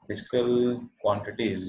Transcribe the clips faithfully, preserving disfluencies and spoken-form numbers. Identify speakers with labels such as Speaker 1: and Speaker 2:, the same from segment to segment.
Speaker 1: Physical quantities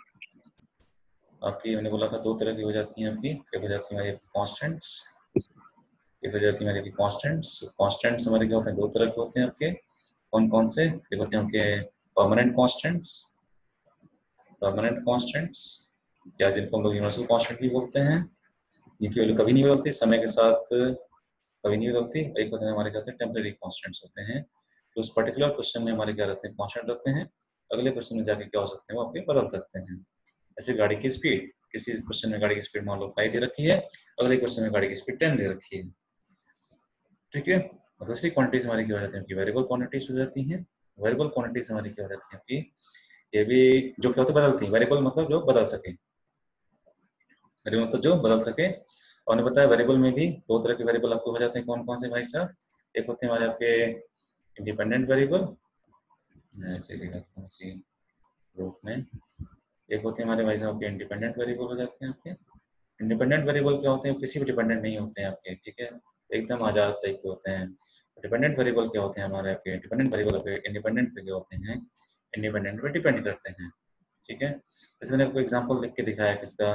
Speaker 1: आपकी, मैंने बोला था दो तरह की हो जाती हैं आपकी। एक हो जाती है हमारी कॉन्स्टेंट्स, एक हो जाती है हमारी कॉन्स्टेंट्स। कॉन्स्टेंट्स हमारे क्या होते हैं, दो तरह के होते हैं आपके। कौन कौन से? एक होते हैं आपके परमानेंट कॉन्स्टेंट्स, परमानेंट कॉन्स्टेंट्स या जिनको हम लोग यूनिवर्सल कॉन्स्टेंट भी बोलते हैं, जिनकी वैल्यू कभी नहीं बदलती, समय के साथ कभी नहीं बदलती। एक होते हैं हमारे क्या होते हैं टेम्परेरी कॉन्स्टेंट्स होते हैं, तो उस पर्टिकुलर क्वेश्चन में हमारे क्या रहते हैं, कॉन्स्टेंट रहते हैं। अगले क्वेश्चन में जाके क्या हो सकते हैं, वो आपके बदल सकते हैं। ऐसे गाड़ी की स्पीड, किसी क्वेश्चन में गाड़ी की स्पीड मान लो फाइव दे रखी है, अगले क्वेश्चन में गाड़ी की स्पीड टेन दे रखी है, ठीक है। और दूसरी क्वांटिटीज हमारी क्या हो जाती है, वेरिएबल क्वांटिटीज हो जाती हैं। वेरिएबल क्वांटिटीज हमारी क्या हो जाती है आपकी, ये भी जो क्या होती है बदलती है। वेरिएबल मतलब जो बदल सके, वेरिएबल मतलब जो बदल सके। और उन्हें बताया वेरिएबल में भी दो तरह के वेरिएबल आपको हो जाते हैं। कौन कौन से भाई साहब? एक होते हैं हमारे आपके इंडिपेंडेंट वेरिएबल, ऐसे लिखा था उसी रूप में। एक होते हैं हमारे भाई साहब के इंडिपेंडेंट वेरिएबल हो जाते हैं आपके। इंडिपेंडेंट वेरिएबल क्या होते हैं, किसी भी डिपेंडेंट नहीं होते हैं आपके, ठीक है, एकदम आजाद टाइप के होते हैं। डिपेंडेंट वेरिएबल क्या होते हैं हमारे आपके, डिपेंडेंट वेरिएबल आपके इंडिपेंडेंट पे क्या होते हैं, इंडिपेंडेंट पे डिपेंड करते हैं, ठीक है। जैसे मैंने आपको एग्जांपल लिख के दिखाया किसका,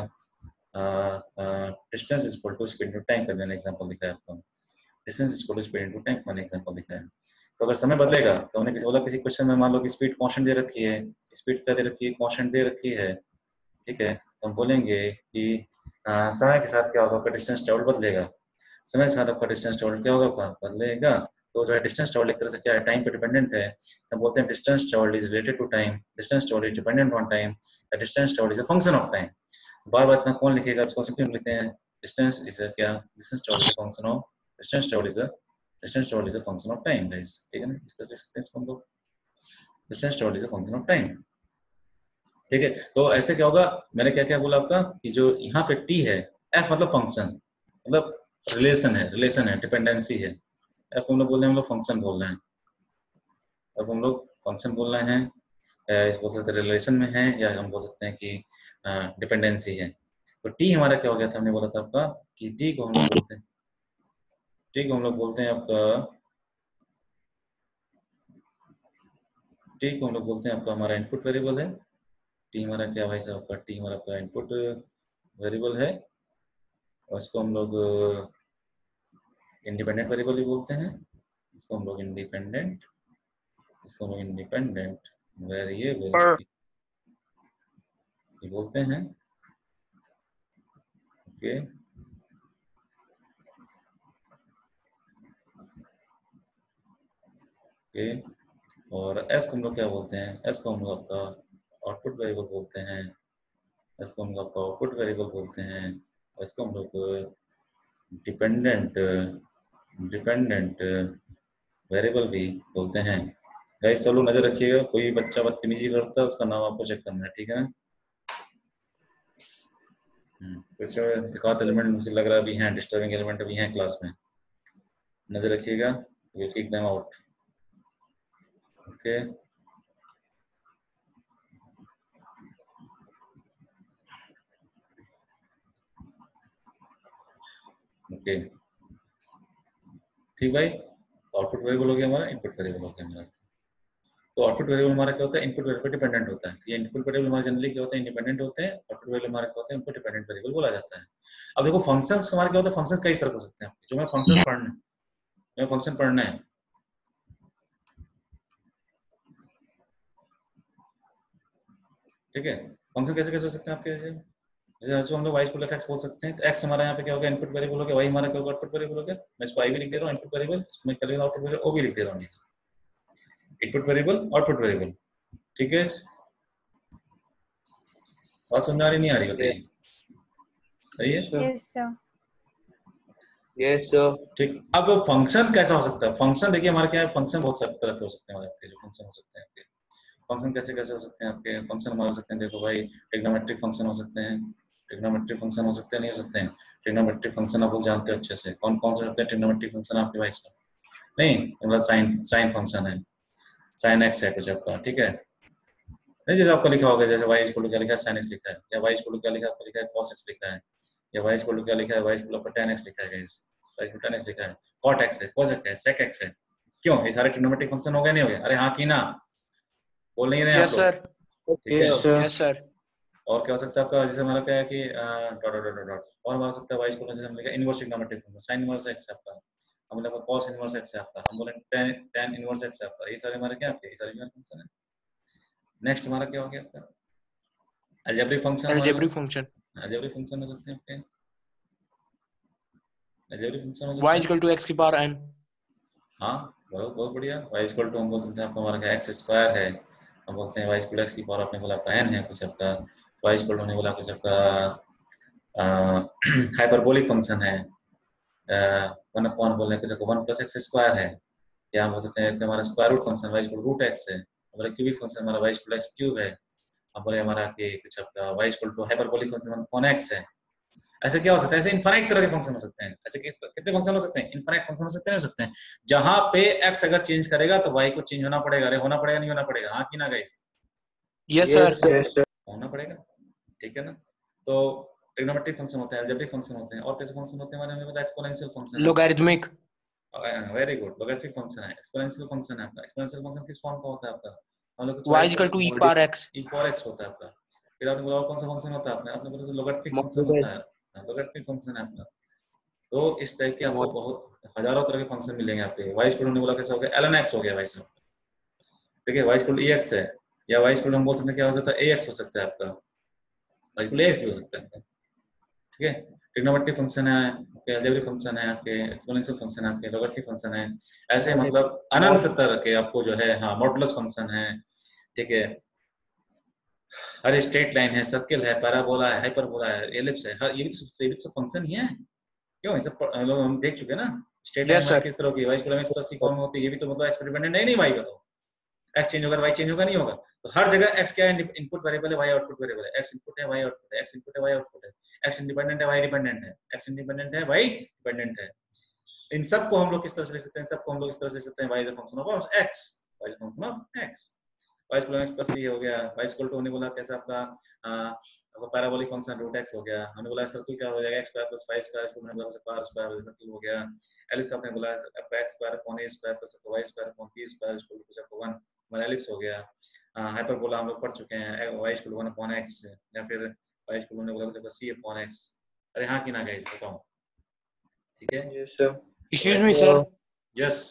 Speaker 1: distance is equal to speed into time का मैंने एग्जांपल दिखाया आपको। Distance is equal to speed into time मैंने एग्जांपल दिखाया। तो अगर समय बदलेगा तो हमने किसी बोला किसी क्वेश्चन में मान लो कि स्पीड कांस्टेंट दे रखी है, स्पीड क्या दे रखी है, कांस्टेंट दे रखी है, ठीक है। तो हम बोलेंगे कि आ, समय के साथ क्या होगा, आपका डिस्टेंस ट्रेवल बदलेगा। समय के साथ आपका डिस्टेंस ट्रेवल क्या होगा, आपका बदलेगा। तो जो है डिस्टेंस ट्रेवल एक तरह से क्या है, टाइम पे डिपेंडेंट है। तो हम बोलते हैं distance travel is related to time, distance travel is dependent on time, distance travel is a function of time. बार बार इतना कौन लिखेगा, इसको सिंपली हम लिखते हैं डिस्टेंस इज अ क्या, distance travel is a function of, distance travel is a distance travel is a function of time guys, ठीक है ना। इस तरह से लिखते हैं इसको हम लोग, distance travel is a function of time, ठीक है। तो ऐसे क्या होगा, मैंने क्या क्या बोला आपका कि जो यहाँ पे टी है, एफ मतलब फंक्शन, मतलब रिलेशन है, रिलेशन है, डिपेंडेंसी है। एफ हम लोग बोल रहे हैं, हम लोग फंक्शन बोल रहे हैं। अब हम लोग फंक्शन बोल रहे हैं, इस बोल सकते हैं रिलेशन में है, या हम बोल सकते हैं कि डिपेंडेंसी है। तो टी हमारा क्या हो गया था, हमने बोला था आपका कि टी को हम लोग बोलते हैं, टी को हम लोग बोलते हैं आपका, टी को हम लोग बोलते हैं आपका हमारा इनपुट वेरिएबल है। टी हमारा क्या भाई साहब, आपका टी हमारा आपका इनपुट वेरिएबल है, और इसको हम लोग इंडिपेंडेंट वेरिएबल भी बोलते हैं। इसको हम लोग इंडिपेंडेंट, इसको हम लोग इंडिपेंडेंट वेरिएबल भी बोलते हैं, ओके। ओके, और एस को हम लोग क्या बोलते हैं, एस को हम लोग आपका आउटपुट वेरिएबल बोलते हैं, एस को हम लोग आपका आउटपुट वेरिएबल बोलते हैं, इसको हम लोग डिपेंडेंट डिपेंडेंट वेरिएबल भी बोलते हैं। गाइस सब लोग नजर रखिएगा, कोई बच्चा बदतमीजी करता है उसका नाम आपको चेक करना है, ठीक है। कुछ एक आध एलिमेंट मुझे लग रहा भी हैं, डिस्टर्बिंग एलिमेंट भी हैं क्लास में, नजर रखिएगा, will kick them out, okay. Okay ठीक भाई, आउटपुट वेरिएबल हो गया हमारा, इनपुट वेरिएबल हो गया हमारा। तो आउटपुट वेरिएबल हमारा क्या होता है, इनपुट वेरिएबल पर डिपेंडेंट होता है। ये इनपुट वेरिएबल हमारे जनरली क्या होते हैं, इंडिपेंडेंट होते हैं। आउटपुट वेरिएबल हमारा क्या होता है, इनपुट डिपेंडेंट वेरिएबल बोला जाता है। अब देखो फंक्शंस हमारे क्या होते हैं, फंक्शंस कई तरह हो सकते हैं। जो मैं फंक्शन पढ़ना जो फंक्शन पढ़ना है, ठीक है। फंक्शन कैसे कैसे हो सकते हैं आपके, जैसे जैसे हम लोग वाई को एक्स बोल सकते हैं। तो एक्स हमारा यहाँ पे क्या हो गया, इनपुट वेरिएबल हो गया, वाई हमारा क्या होगा, आउटपुट वेरिएबल हो गया। मैं इसको आई भी लिख दे रहा हूँ इनपुट वेरिएबल, इसको मैं कर आउटपुट वेरिएबल ओ भी लिख दे रहा हूँ, इनपुट वेरिएबल आउटपुट वेरिएबल, ठीक है। बात समझ आ रही नहीं आ रही बताइए, सही है,
Speaker 2: यस सर,
Speaker 3: यस सर।
Speaker 1: ठीक। अब फंक्शन कैसा हो सकता है, फंक्शन देखिए हमारे क्या है, फंक्शन बहुत सारे तरह के हो सकते हैं हमारे आपके, जो फंक्शन हो सकते हैं आपके। फंक्शन कैसे कैसे हो सकते हैं आपके, फंक्शन हमारे हो सकते हैं, देखो भाई ट्रिग्नोमेट्रिक फंक्शन हो सकते हैं, ट्रिग्नोमेट्रिक फंक्शन हो सकते हैं, नहीं हो सकते हैं। ट्रिग्नोमेट्रिक फंक्शन आप लोग जानते हो अच्छे से, कौन कौन से होते हैं ट्रिग्नोमेट्रिक फंक्शन आपके भाई साहब? नहीं, मतलब साइन साइन फंक्शन है, साइन एक्स है कुछ आपका, ठीक है। नहीं जैसे आपका लिखा होगा, जैसे वाई इक्वल टू क्या लिखा है, साइन एक्स लिखा है, या वाई इक्वल टू क्या लिखा है, आपका लिखा है कॉस एक्स लिखा है, या वाई इक्वल टू क्या लिखा है, Y equal to ten X लिखा है guys, Y equal to ten X लिखा है, कॉट एक्स है, कोस एक्स है, सेक एक्स है। क्यों, ये सारे ट्रिग्नोमेट्रिक फंक्शन हो गए नहीं हो गए? अरे हाँ की ना, बोल नहीं रहे हैं
Speaker 2: यस
Speaker 1: आप लोग?
Speaker 2: सर,
Speaker 1: ठीक है।
Speaker 2: Yes sir.
Speaker 1: और क्या हो सकता है आपका, जैसे हमारा क्या है कि डॉट डॉट डॉट डॉट, और हमारा सकता है वाई इक्वल टू, जैसे हमने कहा inverse trigonometric function, sine inverse X है आपका, हम बोले cos इनवर्स एक्स है आपका, हम बोले tan tan इनवर्स एक्स है आपका, ये सारे हमारे क्या आपके, ये सारे हमारे फंक्शन है। नेक्स्ट हमारा क्या हो गया आपका, algebraic function.
Speaker 2: Algebraic function,
Speaker 1: algebraic function हो सकते हैं आपके, अलजेब्रिक फंक्शन हो
Speaker 2: y
Speaker 1: सकते हैं।
Speaker 2: इक्वल टू x की पावर n।
Speaker 1: हाँ, बहुत बहुत बढ़िया। y इक्वल टू हम बोल सकते हैं आपका, हमारा एक्स स्क्वायर है, हम बोलते हैं y इक्वल एक्स की पावर, आपने बोला आपका n है कुछ आपका, y इक्वल टू हमने बोला कुछ आपका हाइपरबोलिक फंक्शन है, वन अपॉन बोलने कुछ आपका वन प्लस एक्स स्क्वायर है, या हम बोल सकते हैं कि हमारा square root function y equal root X है, हमारा क्यूबिक फंक्शन हमारा y इक्वल एक्स क्यूब है, हम बोले हमारा कि कुछ आपका y equal to hyperbolic function one upon X है। ऐसे क्या हो सकता है, ऐसे इनफाइनाइट तरह के फंक्शन हो सकते हैं। ऐसे कितने फंक्शन हो सकते हैं, इनफाइनाइट फंक्शन हो सकते हैं, हो सकते हैं जहां पे x अगर चेंज करेगा तो y को चेंज होना पड़ेगा। अरे होना पड़ेगा, नहीं होना पड़ेगा, हाँ कि ना गाइस?
Speaker 2: यस सर,
Speaker 1: होना पड़ेगा, ठीक है ना। तो ट्रिग्नोमेट्रिक फंक्शन होते हैं, अलजेब्रिक फंक्शन होते हैं, और कैसे फंक्शन होते हैं हमारे, हमें पता है एक्सपोनेंशियल फंक्शन है,
Speaker 2: logarithmic,
Speaker 1: very good, logarithmic function है, एक्सपोनेंशियल फंक्शन है आपका। एक्सपोनेंशियल फंक्शन किस फॉर्म का होता है आपका, हम लोग कुछ
Speaker 2: y equal to e power x।
Speaker 1: e power x होता है आपका। फिर आपने बोला और कौन सा फंक्शन होता है आपने, आपने बोला लोगरिथमिक फंक्शन होता है, लोगरिथमिक फंक्शन है आपका। तो इस टाइप के आपको बहुत हजारों तरह के फंक्शन मिलेंगे आपके। y इक्वल टू बोला कैसे हो गया, ln x हो गया भाई साहब, ठीक है। y इक्वल टू ex है, या y इक्वल टू हम बोल सकते हैं क्या हो सकता है, ax हो सकता है आपका, y इक्वल ax भी हो सकता है, ठीक है। ट्रिग्नोमेट्रिक फंक्शन है आपके, अलजेब्रिक फंक्शन है आपके, एक्सपोनेंशियल फंक्शन है आपके, लोगरिथमिक फंक्शन है, ऐसे मतलब अनंत तरह के आपको जो है, हाँ मॉडुलस फंक्शन है, ठीक है। हर स्ट्रेट लाइन है, सर्कल है, पैराबोला है, हाइपरबोला है, एलिप्स है, हर ये भी तो ये भी तो फंक्शन ही है। क्यों ये सब हम लोग हम देख चुके हैं ना। स्ट्रेट लाइन
Speaker 2: यस
Speaker 1: हमारी
Speaker 2: सर,
Speaker 1: किस तरह की, y equal X plus C form में होती है, ये भी तो मतलब एक्स डिपेंडेंट है नहीं, y का तो x चेंज होगा y चेंज होगा नहीं होगा। तो हर जगह x क्या है, इनपुट वेरिएबल है, y आउटपुट वेरिएबल है, x इनपुट है y आउटपुट है, x इनपुट है y आउटपुट है, x इंडिपेंडेंट है y डिपेंडेंट है, x इंडिपेंडेंट है y डिपेंडेंट है। इन सबको हम लोग किस तरह से ले सकते हैं, सबको हम लोग इस तरह से ले सकते हैं, y is a function of x, y is a function of x, y equal x plus c हो गया, y इक्वल टू होने बोला कैसे आपका आपका पैराबोलिक फंक्शन रूट x हो गया, हमने बोला सर्कल क्या हो जाएगा, x square plus five square, इसको हमने बोला पावर स्क्वायर सर्कल हो गया। एलिप्स आपने बोला आपका x square upon a square plus y square upon b square equal to कुछ आपको वन, हमारा एलिप्स हो गया। हाइपरबोला हम लोग पढ़ चुके हैं, y equal one upon x, या फिर y इक्वल हमने बोला कुछ c अपॉन x। अरे हाँ कि ना गाइस बताओ, ठीक है।
Speaker 3: Yes sir,
Speaker 2: excuse me sir,
Speaker 1: yes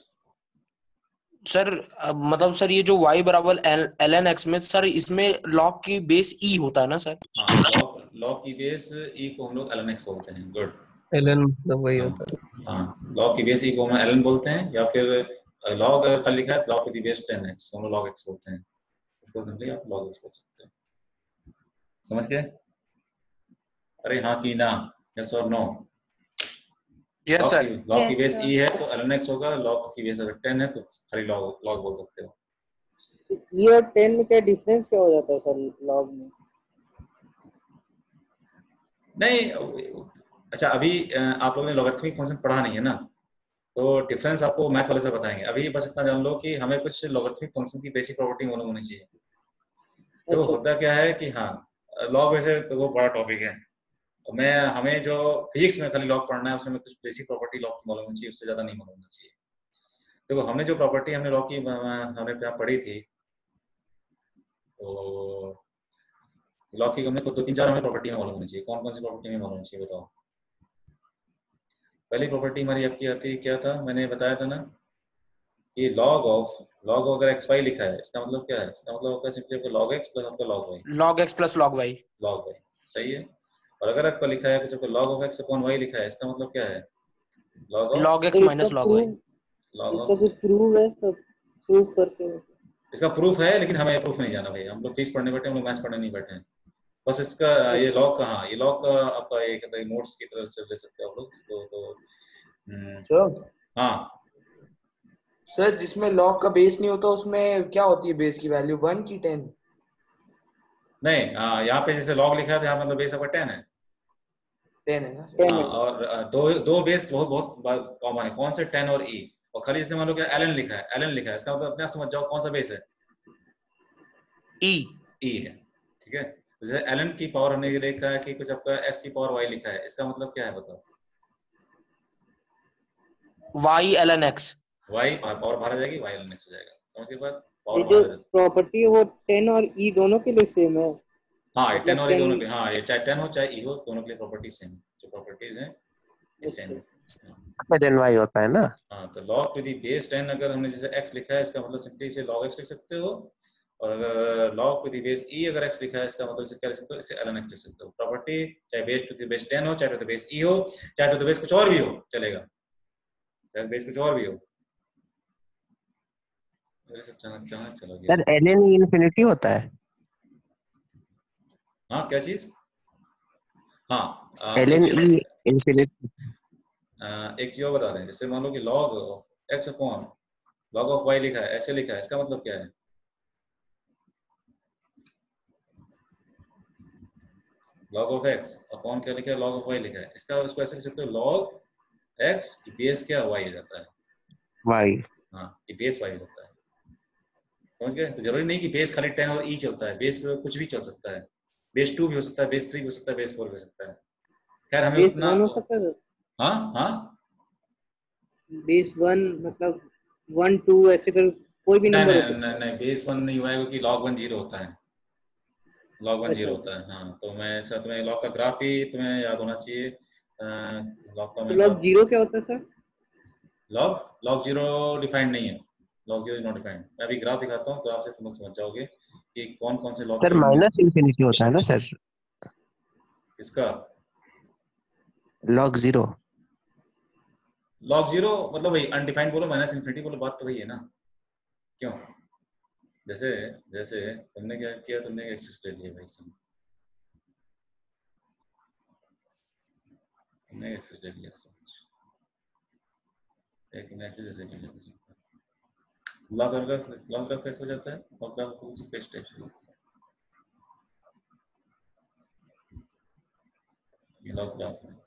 Speaker 2: sir मतलब सर ये जो y बराबर ln x में सर, इसमें लॉग की बेस e होता है ना सर?
Speaker 1: हाँ, लॉग लॉग की बेस e को हम लोग ln x बोलते हैं। गुड,
Speaker 4: एलन मतलब वही होता है।
Speaker 1: हाँ, लॉग की बेस e को हम ln बोलते हैं, या फिर लॉग का लिखा है लॉग की बेस टेन एक्स, हम लोग लॉग x बोलते हैं, इसको सिंपली आप log x बोल सकते हैं। समझ गए? अरे हाँ कि ना, यस और नो?
Speaker 2: यस सर,
Speaker 1: लॉग की बेस e है तो ln x होगा, लॉग की बेस अगर टेन है तो खाली लॉग लॉग बोल सकते हो।
Speaker 5: ई और टेन में क्या डिफरेंस क्या हो जाता है सर लॉग में?
Speaker 1: नहीं, अच्छा अभी आप लोगों ने लॉगरिथमिक फंक्शन पढ़ा नहीं है ना, तो डिफरेंस आपको मैथ वाले से बताएंगे। अभी बस इतना जान लो कि हमें कुछ लॉगरिथमिक फंक्शन की बेसिक प्रॉपर्टी मालूम होनी चाहिए। तो
Speaker 5: अच्छा,
Speaker 1: होता क्या है कि हाँ, लॉग वैसे तो वो बड़ा टॉपिक है, मैं हमें जो फिजिक्स में खाली लॉग पढ़ना है उसमें कुछ बेसिक प्रॉपर्टी लॉग की मालूम होनी चाहिए, उससे ज्यादा नहीं मालूम होना चाहिए। देखो हमने जो प्रॉपर्टी हमने लॉग की हमने यहाँ पढ़ी थी, तो लॉग की हमने को दो तीन चार हमें प्रॉपर्टी में मालूम होनी चाहिए। कौन कौन सी प्रॉपर्टी में मालूम होनी चाहिए बताओ? पहली प्रॉपर्टी हमारी आपकी आती है, क्या था मैंने बताया था ना, कि log ऑफ log अगर एक्स वाई लिखा है इसका मतलब क्या है, इसका मतलब होता है सिंपली आपका log x प्लस आपका log y,
Speaker 2: log x plus log y,
Speaker 1: log y सही है। और अगर आपका लिखा है कुछ आपका log of x upon y लिखा है, इसका मतलब क्या है, log ऑफ
Speaker 2: log x
Speaker 5: तो
Speaker 2: माइनस
Speaker 5: इसका
Speaker 2: log y।
Speaker 5: प्रूफ
Speaker 1: log
Speaker 5: इसका
Speaker 1: ऑफ,
Speaker 5: जो प्रूफ है सब प्रूफ करके
Speaker 1: इसका प्रूफ है, लेकिन हमें प्रूफ नहीं जाना भाई, हम लोग फीस पढ़ने बैठे, हम लोग मैथ्स पढ़ने नहीं बैठे हैं। बस इसका ये log का, हाँ ये log का आपका एक नोट्स की तरह से ले सकते हो आप लोग। तो तो हम्म,
Speaker 3: सर
Speaker 1: हाँ
Speaker 3: सर जिसमें लॉग का बेस नहीं होता उसमें क्या होती है बेस की वैल्यू, वन की टेन?
Speaker 1: नहीं, हाँ यहाँ पे जैसे log लिखा है तो यहाँ मतलब बेस आपका टेन है।
Speaker 3: टेन है ना?
Speaker 5: टेन
Speaker 1: हाँ,
Speaker 5: है सर।
Speaker 1: और अ, दो दो बेस बहुत बहुत कॉमन है, कौन से, टेन और ई। और खाली जैसे मान लो कि एलन लिखा है, एलन लिखा है, इसका मतलब अपने आप समझ जाओ कौन सा बेस है,
Speaker 2: e,
Speaker 1: ई है, ठीक है। जैसे एलन की पावर हमने ये देखा है कि कुछ आपका एक्स की पावर वाई लिखा है, इसका मतलब क्या है बताओ?
Speaker 2: y ln x।
Speaker 1: Y power बाहर आ जाएगी, वाई एलन एक्स हो जाएगा। समझ के बाद
Speaker 5: ये जो प्रॉपर्टी है वो टेन और ई दोनों के लिए सेम है।
Speaker 1: हाँ ये टेन
Speaker 5: मतलब
Speaker 1: और ई दोनों
Speaker 5: ten-
Speaker 1: के, हाँ ये चाहे टेन हो चाहे ई हो, दोनों के लिए प्रॉपर्टी सेम, जो प्रॉपर्टीज हैं ये सेम है।
Speaker 6: देन वाई होता है ना।
Speaker 1: हाँ तो log to the base ten अगर हमने जैसे x लिखा है इसका मतलब सिंपली इसे log x लिख सकते हो, और अगर log to the base e अगर x लिखा है इसका मतलब इसे क्या लिख सकते हो, इसे ln x लिख सकते हो। प्रॉपर्टी चाहे base to the base ten हो, चाहे टू दी बेस e हो, चाहे टू दी बेस कुछ और भी हो चलेगा, चाहे बेस कुछ और भी हो। चलो
Speaker 6: सर ln इनफिनिटी होता है।
Speaker 1: हाँ क्या चीज? हाँ आ,
Speaker 6: ln
Speaker 1: एक चीज
Speaker 6: इनफिनिटी।
Speaker 1: एक चीज और बता दें, जैसे मान लो कि log x upon log of y लिखा है, ऐसे लिखा है, इसका मतलब क्या है? log ऑफ x अपॉन क्या लिखा है, log ऑफ y लिखा है, इसका उसको ऐसे लिख सकते हो log x की बेस क्या y हो जाता है,
Speaker 6: y।
Speaker 1: हाँ ये बेस y हो जाता है, समझ गए? तो जरूरी नहीं कि बेस खाली टेन और e चलता है, बेस कुछ भी चल सकता है, बेस टू भी हो सकता है, बेस थ्री भी हो सकता है, बेस फोर भी हो सकता है। खैर हमें
Speaker 5: बेस
Speaker 1: उतना
Speaker 5: वन हो सकता है।
Speaker 1: हाँ हाँ
Speaker 5: बेस वन मतलब वन टू ऐसे कर कोई भी
Speaker 1: नहीं
Speaker 5: नंबर हो
Speaker 1: नहीं
Speaker 5: सकता
Speaker 1: नहीं
Speaker 5: है।
Speaker 1: नहीं बेस वन नहीं हुआ है, क्योंकि log वन जीरो होता है, log वन
Speaker 5: अच्छा
Speaker 1: जीरो होता है। हाँ तो मैं ऐसा तुम्हें log का ग्राफ ही तुम्हें याद होना चाहिए। log का
Speaker 5: तो
Speaker 1: मैं
Speaker 5: लॉग जीरो क्या होता है sir?
Speaker 1: log log zero defined नहीं है, log zero is not defined. मैं अभी ग्राफ दिखाता हूँ, ग्राफ से तुम लोग समझ जाओगे कि कौन कौन से log
Speaker 6: सर
Speaker 1: की
Speaker 6: माइनस इनफिनिटी होता है ना सर,
Speaker 1: इसका
Speaker 6: log जीरो।
Speaker 1: log जीरो मतलब वही अनडिफाइंड बोलो, माइनस इन्फिनिटी बोलो, बात तो वही है ना। क्यों? जैसे जैसे तुमने क्या किया, तुमने एक्सेस ले लिया भाई सब, तुमने एक्सेस ले लिया सब कुछ, लेकिन एक्सेस जैसे ले लिया लॉग ग्राफ, लॉग ग्राफ कैसे हो जाता है? लॉग ग्राफ कुछ पेज टाइप से होता है, ये लॉग ग्राफ है,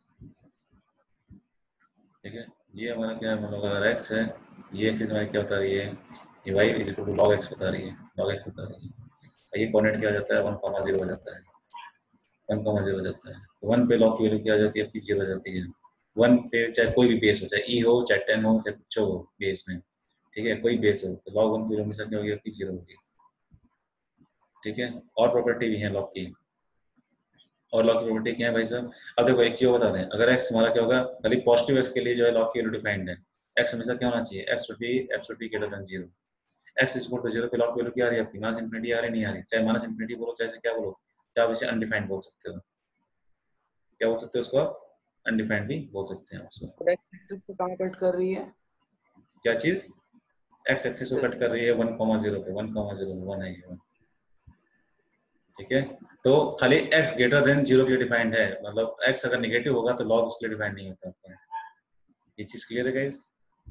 Speaker 1: ठीक है। ये हमारा क्या है, मतलब अगर x है, ये एक्सिस हमारी क्या बता रही है, ये y is equal to log x बता रही है, log x बता रही है। ये कोऑर्डिनेट क्या हो जाता है, वन कॉमा जीरो हो जाता है, वन कॉमा जीरो हो जाता है। तो वन पे log की वैल्यू क्या हो जाती है, अपनी जीरो हो जाती है। वन पे चाहे कोई भी बेस हो, चाहे e हो, चाहे टेन हो, चाहे कुछ हो बेस में, ठीक है, कोई बेस हो, तो log वन की वैल्यू हमेशा क्या होगी, अपनी जीरो होगी, ठीक है। और प्रॉपर्टी भी है log की, और log की प्रॉपर्टी क्या है भाई साहब? अब देखो एक चीज बता दें, अगर x हमारा क्या होगा, खाली पॉजिटिव x के लिए जो है log की वैल्यू डिफाइंड है, x हमेशा क्या होना चाहिए, x should be x should be greater than zero। x is equal to zero पे log की वैल्यू क्या आ रही है, अपनी माइनस इनफिनिटी आ रही नहीं आ रही, चाहे माइनस इनफिनिटी बोलो चाहे क्या बोलो, चाहे आप इसे अनडिफाइंड बोल सकते हो, क्या बोल सकते हो उसको, अनडिफाइंड भी बोल सकते हैं उसको।
Speaker 3: एक्सिस को कहाँ कट कर रही है?
Speaker 1: क्या चीज? x एक्सिस को कट कर रही है वन कॉमा जीरो पे, वन कॉमा जीरो वन है ये, ठीक है। तो खाली x ग्रेटर देन जीरो के लिए डिफाइंड है, मतलब x अगर नेगेटिव होगा तो log उसके लिए डिफाइंड नहीं होता आपका। ये चीज क्लियर है गाइस?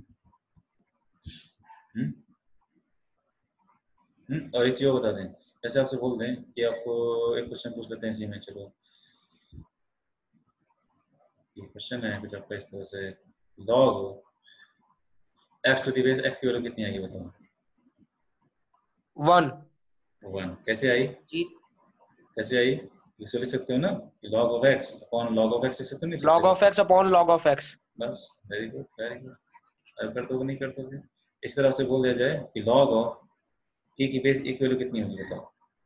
Speaker 1: हम्म हम्म और एक चीज और बता दें, जैसे आपसे बोल दें कि आपको एक क्वेश्चन पूछ लेते हैं इसी में, चलो ये क्वेश्चन है कुछ आपका इस तरह से, log x to the base x की वैल्यू कितनी आएगी बताओ?
Speaker 2: वन।
Speaker 1: वन। कैसे आई?
Speaker 3: जी
Speaker 1: कैसे आई? इसे लिख सकते हो ना कि log of x upon log of x लिख सकते हो, नहीं
Speaker 2: log of x upon log of x।
Speaker 1: बस वेरी गुड वेरी गुड। अब कर दोगे नहीं कर दोगे? इस तरह से बोल दिया जाए कि log of e की बेस e की वैल्यू कितनी होगी बताओ?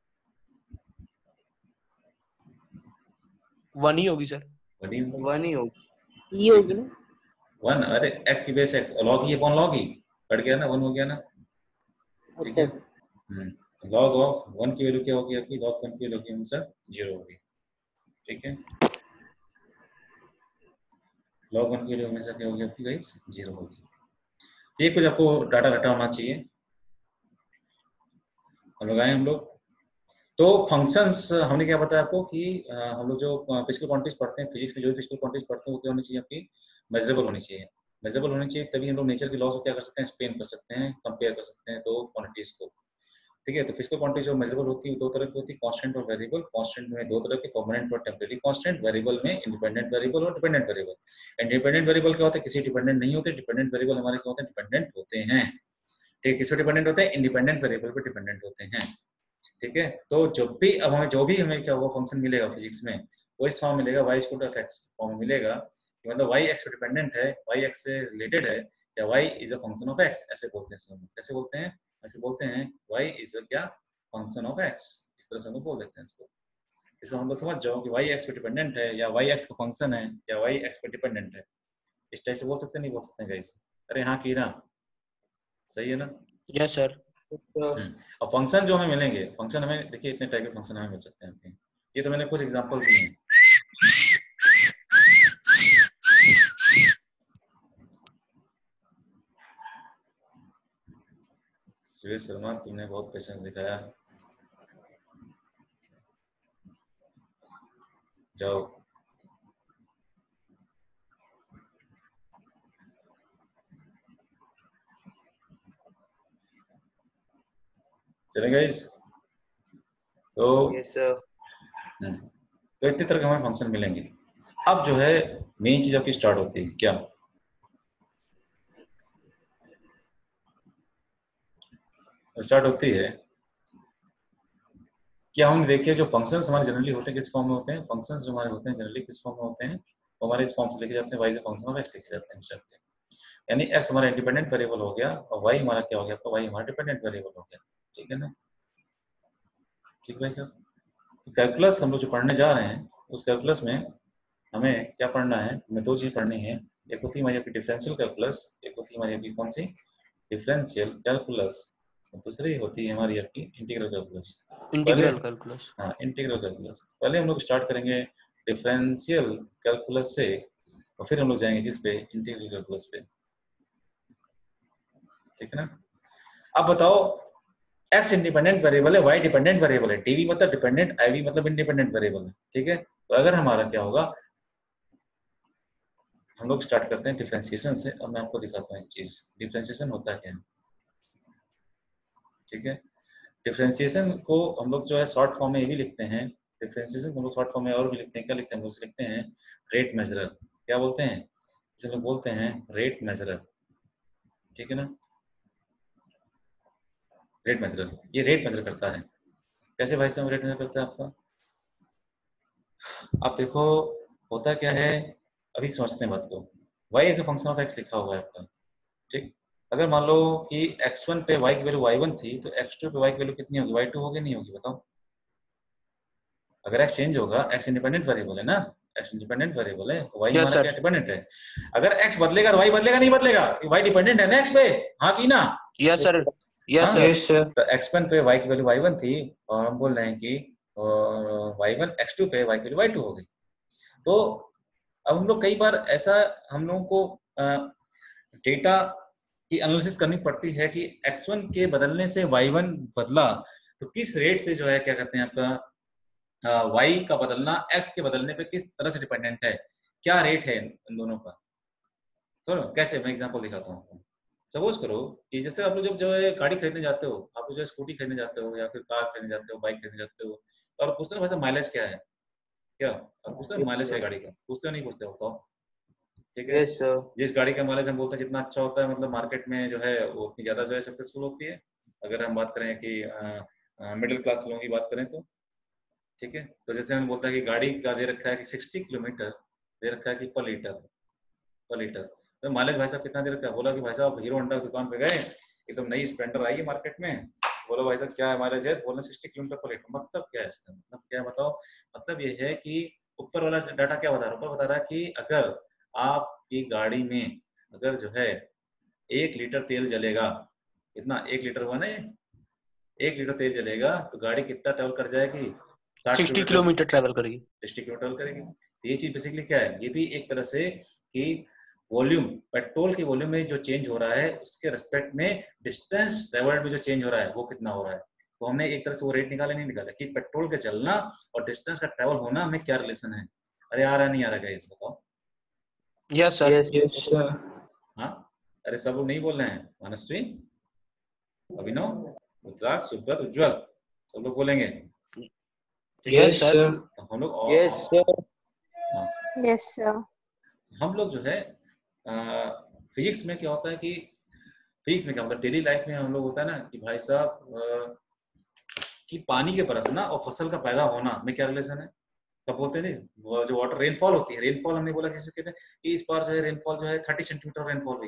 Speaker 2: वन ही होगी सर।
Speaker 1: वन ही होगी।
Speaker 3: वन ही होगी।
Speaker 5: ई होगी ना?
Speaker 1: वन, अरे x की बेस x, log e अपॉन log e कट गया ना, वन हो गया ना, ठीक
Speaker 5: अच्छा
Speaker 1: है। हम्म log ऑफ वन की वैल्यू क्या होगी आपकी, log वन की वैल्यू हमेशा जीरो होगी, ठीक है। log वन की वैल्यू हमेशा क्या होगी आपकी गाइस, जीरो होगी। ये कुछ आपको डाटा डाटा होना चाहिए, हम लगाए हम लोग। तो फंक्शंस हमने क्या बताया आपको कि आ, हम लोग जो फिजिकल क्वांटिटीज पढ़ते हैं, फिजिक्स में जो भी फिजिकल क्वांटिटीज पढ़ते हैं वो क्या होनी चाहिए आपकी, मेजरेबल होनी चाहिए। मेजरेबल होनी चाहिए तभी हम लोग नेचर के लॉज को क्या कर सकते हैं, एक्सप्लेन कर सकते हैं, कंपेयर कर सकते हैं दो क्वांटिटीज को, ठीक है। तो फिजिकल क्वांटिटी जो मेजरेबल होती है दो तरह की होती है, कांस्टेंट और वेरिएबल। कांस्टेंट में दो तरह के, परमानेंट और टेम्परेरी कांस्टेंट। वेरिएबल में इंडिपेंडेंट वेरिएबल और डिपेंडेंट वेरिएबल। इंडिपेंडेंट वेरिएबल क्या होता है, किसी डिपेंडेंट नहीं होते। डिपेंडेंट वेरिएबल हमारे क्या होते हैं, डिपेंडेंट होते हैं, ठीक है। किस पे डिपेंडेंट होते हैं, इंडिपेंडेंट वेरिएबल पे डिपेंडेंट होते हैं, ठीक है। तो जब भी अब हमें जो भी हमें क्या वो फंक्शन मिलेगा फिजिक्स में, वो इस फॉर्म मिलेगा, y equal to f x form में मिलेगा, मतलब y x पे डिपेंडेंट है, y x से रिलेटेड है, या y is a function of x, ऐसे बोलते हैं। हम कैसे बोलते हैं? ऐसे बोलते हैं y इज अ क्या फंक्शन ऑफ x, इस तरह से हम बोल देते हैं इसको। इसको हम लोग समझ जाओ कि y x पे डिपेंडेंट है या y x का फंक्शन है या y x पे डिपेंडेंट है, इस टाइप से बोल सकते हैं, नहीं बोल सकते हैं गाइस? अरे हाँ की ना, सही है ना?
Speaker 2: Yes sir.
Speaker 1: अब फंक्शन जो हमें मिलेंगे, फंक्शन हमें देखिए इतने टाइप के फंक्शन हमें मिल सकते हैं। ये तो मैंने कुछ एग्जांपल दिए हैं। सुरेश शर्मा तुमने बहुत पेशेंस दिखाया, जाओ। चलें गाइस? तो
Speaker 3: यस सर।
Speaker 1: तो इतने तरह के हमें फंक्शन मिलेंगे। अब जो है मेन चीज आपकी स्टार्ट होती है, क्या स्टार्ट होती है कि हम देखिए जो फंक्शंस हमारे जनरली होते हैं किस फॉर्म में होते हैं, फंक्शंस जो हमारे होते हैं जनरली किस फॉर्म में होते हैं, तो हमारे इस फॉर्म से लिखे जाते हैं, y is a function of x लिखे जाते हैं शब्द के। यानी x हमारा इंडिपेंडेंट वेरिएबल हो गया और y हमारा क्या हो गया, आपका y हमारा डिपेंडेंट वेरिएबल हो गया। ठीक है ना? ठीक भाई साहब। तो कैलकुलस हम लोग जो पढ़ने जा रहे हैं उस कैलकुलस में हमें क्या पढ़ना है, हमें दो चीज पढ़नी है। एक होती है हमारी आपकी डिफरेंशियल कैलकुलस, एक होती है हमारी आपकी कौन सी, डिफरेंशियल कैलकुलस, दूसरी होती है हमारी आपकी इंटीग्रल कैलकुलस।
Speaker 2: Integral calculus.
Speaker 1: हाँ, इंटीग्रल कैलकुलस। पहले हम लोग स्टार्ट करेंगे डिफरेंशियल कैलकुलस से और फिर हम लोग जाएंगे किस पे, इंटीग्रल कैलकुलस पे। ठीक है ना? अब बताओ x इंडिपेंडेंट वेरिएबल है, y डिपेंडेंट वेरिएबल है, dv मतलब डिपेंडेंट, iv मतलब इंडिपेंडेंट वेरिएबल है। ठीक है? तो अगर हमारा क्या होगा, हम लोग स्टार्ट करते हैं डिफरेंशिएशन से। अब मैं आपको दिखाता हूँ एक चीज, डिफरेंशिएशन होता क्या है। ठीक है? डिफरेंशिएशन को हम लोग जो है शॉर्ट फॉर्म में ये भी लिखते हैं, डिफरेंशिएशन को हम लोग शॉर्ट फॉर्म में और भी लिखते हैं। क्या लिखते हैं हम लोग? लिखते हैं रेट मेजरर। क्या बोलते हैं इसे? हम लोग बोलते हैं रेट मेजरर। ठीक है ना? रेट मेजरर, ये रेट मेजर करता है। कैसे भाई साहब रेट मेजर करता है आपका? आप देखो होता क्या है, अभी समझते हैं बात को। y as a function of x लिखा हुआ है आपका। ठीक? अगर मान लो कि एक्स वन पे y की वैल्यू वाई वन थी तो एक्स टू पे y की वैल्यू कितनी होगी, वाई टू होगी नहीं होगी? बताओ। अगर x चेंज होगा, x इंडिपेंडेंट वेरिएबल है ना, x इंडिपेंडेंट वेरिएबल है तो y
Speaker 2: Yes,
Speaker 1: हमारा
Speaker 2: sir.
Speaker 1: क्या डिपेंडेंट है। अगर x बदलेगा तो y बदलेगा नहीं बदलेगा? y डिपेंडेंट है ना x पे, हाँ की ना?
Speaker 2: Yes sir. यस
Speaker 1: हाँ?
Speaker 2: सर।
Speaker 3: Yes sir.
Speaker 1: तो एक्स वन पे y की वैल्यू वाई वन थी और हम बोल रहे हैं कि वाई वन एक्स टू पे y की वैल्यू वाई टू हो गई। तो अब हम लोग कई बार ऐसा हम लोगों को डेटा की एनालिसिस करनी पड़ती है कि एक्स वन के बदलने से वाई वन बदला तो किस रेट से जो है क्या कहते हैं आपका y का बदलना x के बदलने पे किस तरह से डिपेंडेंट है, क्या रेट है इन दोनों का। तो कैसे, मैं एग्जांपल दिखाता हूँ आपको। सपोज करो कि जैसे आप लोग जब जो है गाड़ी खरीदने जाते हो, आप लोग जो है स्कूटी खरीदने जाते हो या फिर कार खरीदने जाते हो, बाइक खरीदने जाते हो, तो आप पूछते हो भाई माइलेज क्या है, क्या आप पूछते हो माइलेज है गाड़ी का? पूछते हो नहीं पूछते हो? बताओ। ठीक है?
Speaker 3: Yes sir.
Speaker 1: जिस गाड़ी का माइलेज हम बोलते हैं जितना अच्छा होता है, मतलब मार्केट में जो है वो उतनी ज्यादा जो है सक्सेसफुल होती है। अगर हम बात करें कि मिडिल क्लास लोगों की बात करें तो। ठीक है? तो जैसे हम बोलते हैं कि गाड़ी का दे रखा है कि साठ किलोमीटर दे रखा है कि पर लीटर, पर लीटर तो माइलेज भाई साहब कितना दे रखा है? बोला कि भाई साहब हीरो होंडा की दुकान पे गए, एकदम नई स्प्लेंडर आई है मार्केट में, बोलो भाई साहब क्या है माइलेज है, बोलना साठ किलोमीटर पर लीटर। मतलब क्या है इसका? मतलब क्या है बताओ? मतलब ये है कि ऊपर वाला डाटा क्या बता रहा है, ऊपर बता रहा है कि अगर आपकी गाड़ी में अगर जो है एक लीटर तेल जलेगा, कितना, एक लीटर हुआ ना, ये एक लीटर तेल जलेगा तो गाड़ी कितना ट्रेवल कर जाएगी?
Speaker 2: साठ किलोमीटर ट्रैवल करेगी।
Speaker 1: साठ किलोमीटर ट्रेवल करेगी। तो ये चीज बेसिकली क्या है, ये भी एक तरह से कि वॉल्यूम, पेट्रोल के वॉल्यूम में जो चेंज हो रहा है उसके रिस्पेक्ट में डिस्टेंस ट्रेवल्ड में जो चेंज हो रहा है वो कितना हो रहा है। तो हमने एक तरह से वो रेट निकाला नहीं निकाला कि पेट्रोल का चलना और डिस्टेंस का ट्रेवल होना में क्या रिलेशन है। अरे आ रहा नहीं आ रहा गाइस, बताओ।
Speaker 2: Yes sir.
Speaker 3: Yes sir.
Speaker 1: हाँ, अरे सब लोग नहीं बोल रहे हैं। मनस्वी, अभिनव, रुद्राक्ष, सुब्रत, उज्जवल, सब लोग बोलेंगे।
Speaker 2: Yes sir.
Speaker 1: तो हम लोग
Speaker 3: यस सर।
Speaker 7: Yes sir.
Speaker 1: हम लोग जो है फिजिक्स में क्या होता है कि फिजिक्स में क्या होता है, डेली लाइफ में हम लोग होता है ना कि भाई साहब कि पानी के बरसना और फसल का पैदा होना में क्या रिलेशन है। कब बोलते हैं नहीं, जो वाटर रेनफॉल होती है, रेनफॉल हमने बोला किसी कहते हैं कि इस बार जो है रेनफॉल जो है तीस सेंटीमीटर रेनफॉल हुई है।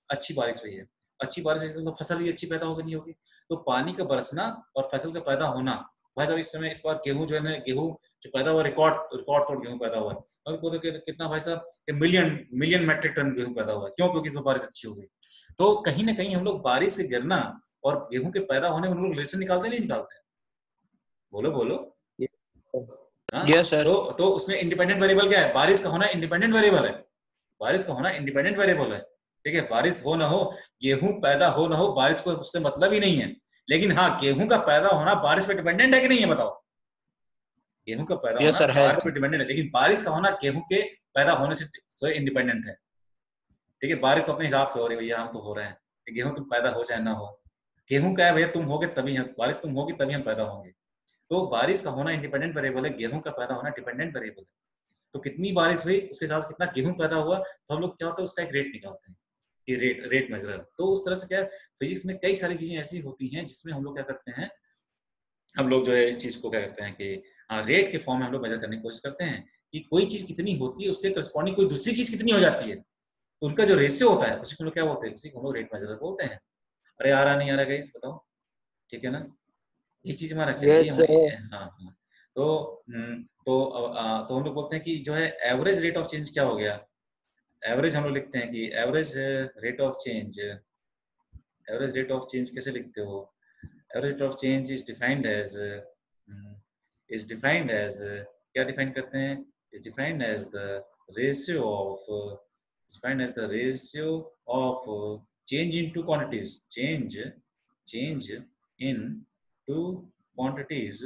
Speaker 1: अच्छी बारिश हुई है, अच्छी बारिश हुई तो फसल भी अच्छी पैदा होगी नहीं होगी। तो पानी का बरसना और फसल का पैदा होना, भाई साहब इस समय इस बार गेहूं जो है ना, गेहूं जो पैदा हुआ रिकॉर्ड रिकॉर्ड तोड़ गेहूं पैदा हुआ है, और बोलते कि कितना भाई साहब मिलियन मिलियन मैट्रिक टन गेहूं पैदा हुआ है। क्यों? क्योंकि इसमें बारिश अच्छी हो गई। तो कहीं ना कहीं हम लोग बारिश से गिरना और गेहूं के पैदा होने में हम लोग रिलेशन निकालते नहीं निकालते? बोलो बोलो।
Speaker 2: Yes sir.
Speaker 1: तो तो उसमें इंडिपेंडेंट वेरिएबल क्या है? बारिश का होना इंडिपेंडेंट वेरिएबल है, बारिश का होना इंडिपेंडेंट वेरिएबल है। ठीक है, बारिश हो ना हो, गेहूं पैदा हो ना हो, बारिश को उससे मतलब ही नहीं है। लेकिन हाँ, गेहूं का पैदा होना बारिश पे डिपेंडेंट है कि नहीं है बताओ? गेहूं का पैदा
Speaker 2: yes,
Speaker 1: होना
Speaker 2: sir,
Speaker 1: बारिश पे डिपेंडेंट है, लेकिन बारिश का होना गेहूं के पैदा होने से इंडिपेंडेंट है। ठीक है, बारिश तो अपने हिसाब से हो रही है भैया, हम तो हो रहे हैं, गेहूं तुम पैदा हो चाहे ना हो। गेहूं क्या है भैया, तुम होगे तभी हम, बारिश तुम होगी तभी हम पैदा होंगे। तो बारिश का होना इंडिपेंडेंट वेरिएबल है, गेहूं का पैदा होना डिपेंडेंट वेरिएबल है। तो कितनी बारिश हुई उसके हिसाब से कितना गेहूं पैदा हुआ, तो हम लोग क्या होता है उसका एक रेट निकालते हैं, ये रेट रेट मेजरर। तो उस तरह से क्या है, फिजिक्स में कई सारी चीजें ऐसी होती हैं जिसमें हम लोग क्या करते हैं, हम लोग जो है इस चीज को क्या करते हैं कि हाँ, रेट के फॉर्म में हम लोग मेजर करने की कोशिश करते हैं कि कोई चीज कितनी होती है उसके करस्पॉन्डिंग कोई दूसरी चीज कितनी हो जाती है, तो उनका जो रेशियो होता है उसी को क्या बोलते हैं, उसी को हम लोग रेट मेजरर बोलते हैं। अरे आ रहा नहीं आ रहा गाइस बताओ, ठीक है ना? ये चीज हमारा क्या है, ये
Speaker 3: Yes,
Speaker 1: हमारी
Speaker 3: sir.
Speaker 1: हाँ हाँ। तो हम्म, तो आ, तो हम लोग बोलते हैं कि जो है एवरेज रेट ऑफ चेंज क्या हो गया, एवरेज हम लोग लिखते हैं कि average rate of change, average rate of change कैसे लिखते हो? Average rate of change is defined as is defined as क्या डिफाइन करते हैं, is defined as the ratio of defined as the ratio of change in two quantities, change change in two quantities,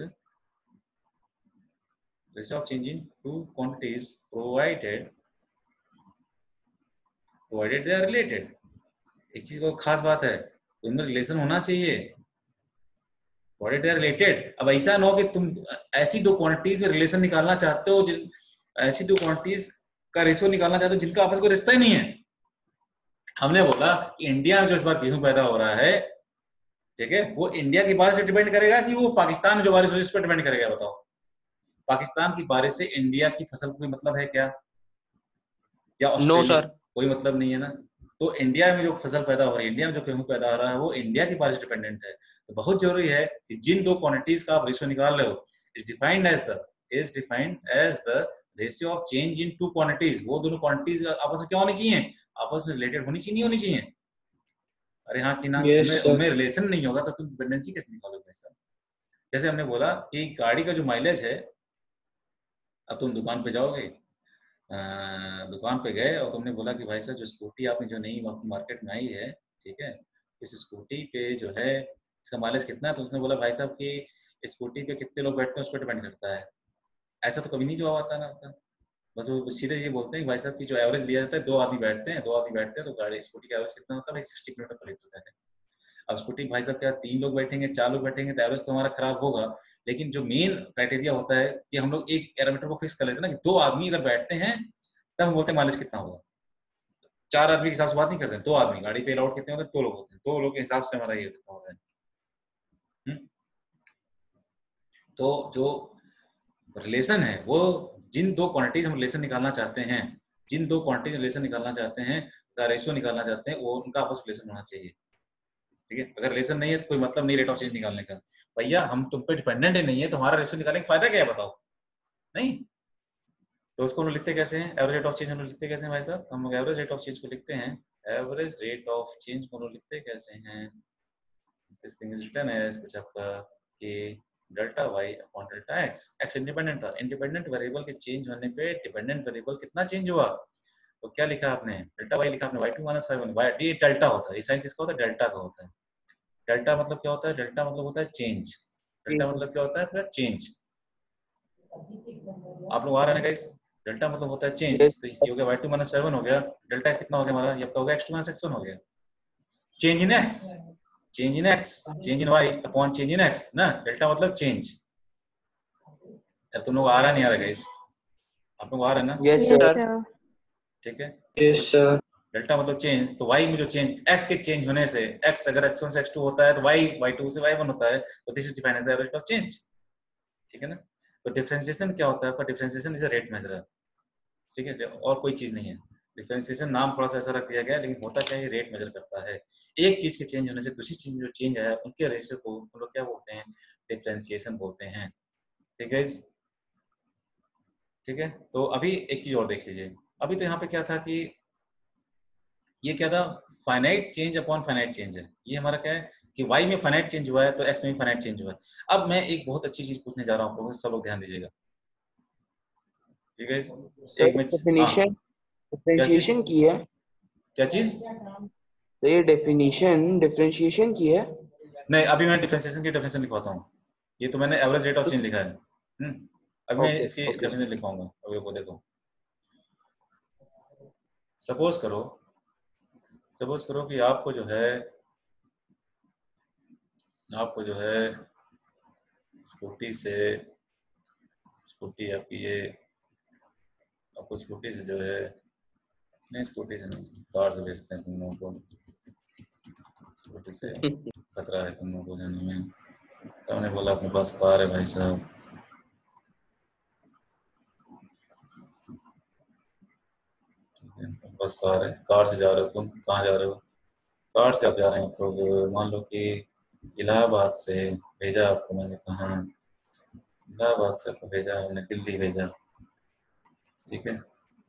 Speaker 1: ratio of change in two quantities provided provided they are related। एक चीज को खास बात है, उनमें relation होना चाहिए, provided they are related। अब ऐसा ना हो कि तुम ऐसी दो क्वांटिटीज में रिलेशन निकालना चाहते हो, जिन ऐसी दो क्वांटिटीज का रेशियो निकालना चाहते हो जिनका आपस में कोई रिश्ता ही नहीं है। हमने बोला कि इंडिया में जो इस बार गेहूं पैदा हो रहा है, ठीक है, वो इंडिया की बारिश से डिपेंड करेगा कि वो पाकिस्तान में जो बारिश हो इस पर डिपेंड करेगा? बताओ, पाकिस्तान की बारिश से इंडिया की फसल को कोई मतलब है क्या? या ऑस्ट्रेलिया?
Speaker 2: नो सर,
Speaker 1: कोई मतलब नहीं है ना। तो इंडिया में जो फसल पैदा हो रही है, इंडिया में जो गेहूं पैदा हो रहा है, वो इंडिया की बारिश डिपेंडेंट है। तो बहुत जरूरी है कि जिन दो क्वांटिटीज का आप रेशियो निकाल रहे हो, is defined as the is defined as the ratio of change in two quantities. वो दोनों क्वांटिटीज आपस में क्या होनी चाहिए, आपस में रिलेटेड होनी चाहिए, नहीं होनी चाहिए? अरे हाँ कि ना?
Speaker 3: Yes,
Speaker 1: उनमें
Speaker 3: sir.
Speaker 1: उनमें रिलेशन नहीं होगा तो तुम डिपेंडेंसी कैसे निकालोगे सर? जैसे हमने बोला कि गाड़ी का जो माइलेज है, अब तुम दुकान पे जाओगे, दुकान पे गए और तुमने बोला कि भाई साहब जो स्कूटी आपने जो नई मार्केट में आई है, ठीक है, इस स्कूटी पे जो है इसका माइलेज कितना है? तो उसने बोला भाई साहब कि स्कूटी पे कितने लोग बैठते हैं उस पर डिपेंड करता है। ऐसा तो कभी नहीं जवाब आता ना आपका, बस वो सीधे ये बोलते हैं कि भाई साहब की जो एवरेज लिया जाता है, दो आदमी बैठते हैं, दो आदमी बैठते हैं तो गाड़ी स्कूटी का एवरेज कितना होता है भाई, सिक्सटी किलोमीटर पर लीटर है। अब स्कूटी भाई साहब क्या तीन लोग बैठेंगे, चार लोग बैठेंगे तो एवरेज तो हमारा खराब होगा। लेकिन जो मेन क्राइटेरिया होता है कि हम लोग एक पैरामीटर को फिक्स कर लेते हैं ना कि दो आदमी अगर बैठते हैं तब हम बोलते हैं माइलेज कितना होगा। चार आदमी के हिसाब से बात नहीं करते, दो आदमी गाड़ी पे अलाउड कितने होते हैं, दो लोग होते हैं, दो लोग के हिसाब से हमारा ये कितना होता है। तो जो रिलेशन है वो जिन दो क्वांटिटीज हम रिलेशन निकालना चाहते हैं, जिन दो क्वांटिटीज रिलेशन निकालना चाहते हैं का रेशियो निकालना चाहते हैं, वो उनका आपस में रिलेशन होना चाहिए। ठीक है, अगर रिलेशन नहीं है तो कोई मतलब नहीं रेट ऑफ चेंज निकालने का। भैया हम तुम पे डिपेंडेंट ही नहीं है तो हमारा रेशियो निकालने का फायदा क्या है बताओ? नहीं। तो उसको हम लिखते कैसे हैं, एवरेज रेट ऑफ चेंज हम लिखते कैसे हैं भाई साहब? हम एवरेज रेट ऑफ चेंज को लिखते हैं, एवरेज रेट ऑफ चेंज को लिखते कैसे हैं? This thing is written as कुछ आपका कि delta y upon delta x. X independent था, इंडिपेंडेंट वेरिएबल के चेंज होने पे डिपेंडेंट वेरिएबल कितना चेंज हुआ? तो क्या लिखा आपने? डेल्टा वाई लिखा आपने, y two minus y one. Y d delta होता है, ये साइन किसका होता है? डेल्टा का होता है। डेल्टा मतलब क्या होता है? डेल्टा मतलब होता है चेंज। डेल्टा मतलब क्या होता है? आपका चेंज। आप लोग आ रहे हैं गाइस? डेल्टा मतलब होता है चेंज। तो ये हो गया y two minus y one हो गया, डेल्टा कितना हो गया हमारा? ये आपका हो गया x two minus x one हो गया। Change in x, change in x, change in y upon change in x ना, डेल्टा मतलब चेंज। यार तुम लोग आ रहा नहीं आ रहा गाइस? आप लोग आ रहे हैं ना?
Speaker 3: Yes,
Speaker 7: Yes,
Speaker 3: sir.
Speaker 7: sir.
Speaker 1: ठीक है,
Speaker 3: Yes, sir.
Speaker 1: डेल्टा मतलब चेंज। तो y में जो चेंज, x के चेंज होने से, x अगर एक्स वन से एक्स टू होता है तो y वाई टू से वाई वन होता है, तो this is defined as the rate of change. ठीक है ना? तो डिफरेंशिएशन क्या होता है आपका? Differentiation is a rate measurer. ठीक है, और कोई चीज नहीं है। डिफरेंशिएशन नाम थोड़ा सा ऐसा रख दिया गया है, लेकिन होता क्या है, रेट मेजर करता है। एक चीज के चेंज होने से दूसरी चीज में जो चेंज आया उनके रेशियो को हम लोग क्या बोलते हैं, डिफरेंशिएशन बोलते हैं। ठीक है, ठीक है। तो अभी एक चीज और देख लीजिए, अभी तो यहाँ पे क्या था कि ये क्या था, finite change upon finite change है। ये हमारा क्या है कि y में फाइनाइट चेंज हुआ है तो x में भी फाइनाइट चेंज हुआ है। अब मैं एक बहुत अच्छी चीज पूछने जा रहा हूँ आप लोगों से, सब लोग ध्यान दीजिएगा। ठीक है, एक में
Speaker 3: डेफिनेशन डिफरेंशिएशन की है,
Speaker 1: क्या चीज,
Speaker 3: तो ये डेफिनेशन डिफरेंशिएशन की है।
Speaker 1: नहीं अभी मैं डिफरेंशिएशन की डेफिनेशन लिखवाता हूँ। ये तो मैंने एवरेज रेट ऑफ चेंज लिखा है। हम्म अब मैं
Speaker 3: Okay,
Speaker 1: इसकी
Speaker 3: okay.
Speaker 1: डेफिनेशन लिखवाऊंगा। अभी वो देखो, सपोज करो सपोज करो कि आपको जो है आपको जो है स्कूटी से स्कूटी आपकी ये आपको स्कूटी से जो है, नहीं स्कूटी से नहीं, कार से बेचते हैं तुम लोगों को, स्कूटी से खतरा है तुम लोगों को जाने में। तो हमने बोला अपने पास कार है भाई साहब, बस कार है, कार से जा रहे हो तुम, कहाँ जा रहे हो, कार से आप जा रहे हैं आप लोग, मान लो कि इलाहाबाद से भेजा आपको मैंने, कहाँ इलाहाबाद से आपको भेजा हमने, दिल्ली भेजा। ठीक है,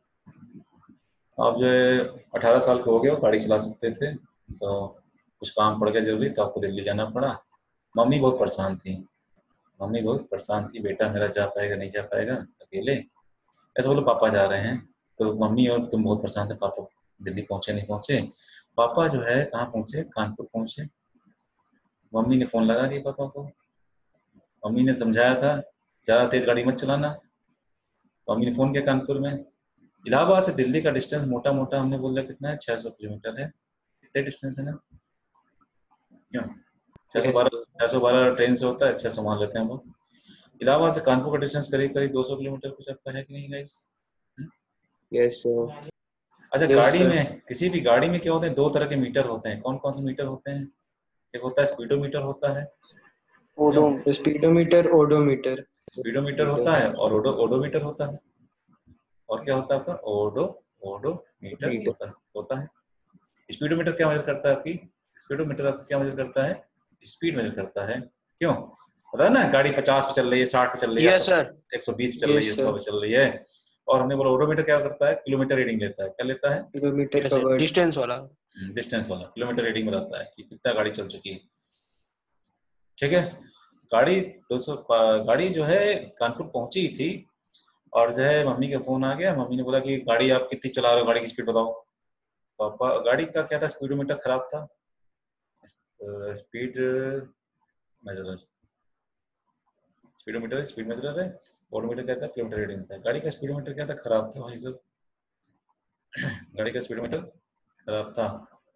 Speaker 1: आप जो है अठारह साल के हो गए हो, गाड़ी चला सकते थे, तो कुछ काम पड़ गया जरूरी तो आपको दिल्ली जाना पड़ा। मम्मी बहुत परेशान थी मम्मी बहुत परेशान थी बेटा मेरा जा पाएगा नहीं जा पाएगा अकेले, ऐसे बोलो पापा जा रहे हैं, तो मम्मी और तुम बहुत परेशान थे, पापा दिल्ली पहुंचे नहीं पहुंचे। पापा जो है कहाँ पहुंचे, कानपुर पहुंचे। मम्मी ने फोन लगा दिया पापा को, मम्मी ने समझाया था ज़्यादा तेज गाड़ी मत चलाना। मम्मी ने फोन किया कानपुर में, इलाहाबाद से दिल्ली का डिस्टेंस मोटा मोटा हमने बोला कितना है, छह सौ किलोमीटर है, कितने डिस्टेंस है ना, क्यों छह सौ बारह छह सौ बारह ट्रेन से होता है, छह सौ मान लेते हैं हम लोग। इलाहाबाद से कानपुर का डिस्टेंस करीब करीब दो सौ किलोमीटर कुछ आपका है कि नहीं गाइस?
Speaker 3: Yes sir.
Speaker 1: अच्छा,
Speaker 3: Yes,
Speaker 1: गाड़ी
Speaker 3: sir.
Speaker 1: में, किसी भी गाड़ी में क्या होते हैं, दो तरह के मीटर होते हैं। कौन कौन से मीटर होते हैं? एक होता है स्पीडोमीटर होता है,
Speaker 3: ओडो स्पीडोमीटर ओडोमीटर
Speaker 1: स्पीडोमीटर होता है, और ओडो ओडोमीटर होता है। और क्या होता है आपका, ओडो ओडोमीटर
Speaker 3: मीटर।
Speaker 1: होता है होता है स्पीडोमीटर क्या मेजर करता है आपकी, स्पीडोमीटर आपकी क्या मेजर करता है, स्पीड मेजर करता है। क्यों पता है ना, गाड़ी पचास पे चल रही है, साठ पे चल रही है,
Speaker 2: यस सर,
Speaker 1: एक सौ बीस पे चल रही है,
Speaker 3: Yes, sir.
Speaker 1: सौ पे चल रही है। और हमने बोला ओडोमीटर क्या करता है, किलोमीटर रीडिंग लेता है। क्या लेता है?
Speaker 3: Kilometre covered.
Speaker 2: डिस्टेंस वाला।
Speaker 1: डिस्टेंस वाला, किलोमीटर रीडिंग बताता है कि कितना गाड़ी चल चुकी है। ठीक है, गाड़ी दो सौ गाड़ी जो है कानपुर पहुंची थी, और जो है मम्मी का फोन आ गया, मम्मी ने बोला कि गाड़ी आप कितनी चला रहे हो, गाड़ी की स्पीड बताओ। पापा, गाड़ी का क्या था, स्पीडोमीटर खराब था, speed measurer, speedometer speed measurer है, ओडोमीटर क्या था, किलोमीटर रीडिंग था। गाड़ी का स्पीडोमीटर क्या था, खराब था भाई साहब, गाड़ी का स्पीडोमीटर खराब था,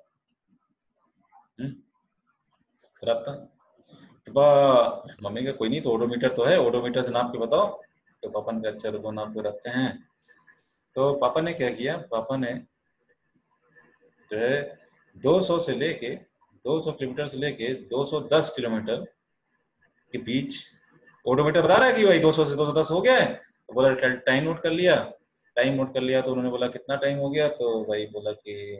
Speaker 1: हम्म खराब था। तो पा मम्मी का कोई नहीं, तो ओडोमीटर तो है, ओडोमीटर से नाप के बताओ। तो पापा ने अच्छा रुको नाप के रखते हैं। तो पापा ने क्या किया, पापा ने जो है दो सौ से लेके दो सौ किलोमीटर से लेके दो सौ दस किलोमीटर के बीच, ओडोमीटर बता रहा है कि भाई दो सौ से दो सौ दस हो गया है, तो बोला टाइम नोट कर लिया। टाइम नोट कर लिया तो उन्होंने बोला कितना टाइम हो गया, तो भाई बोला कि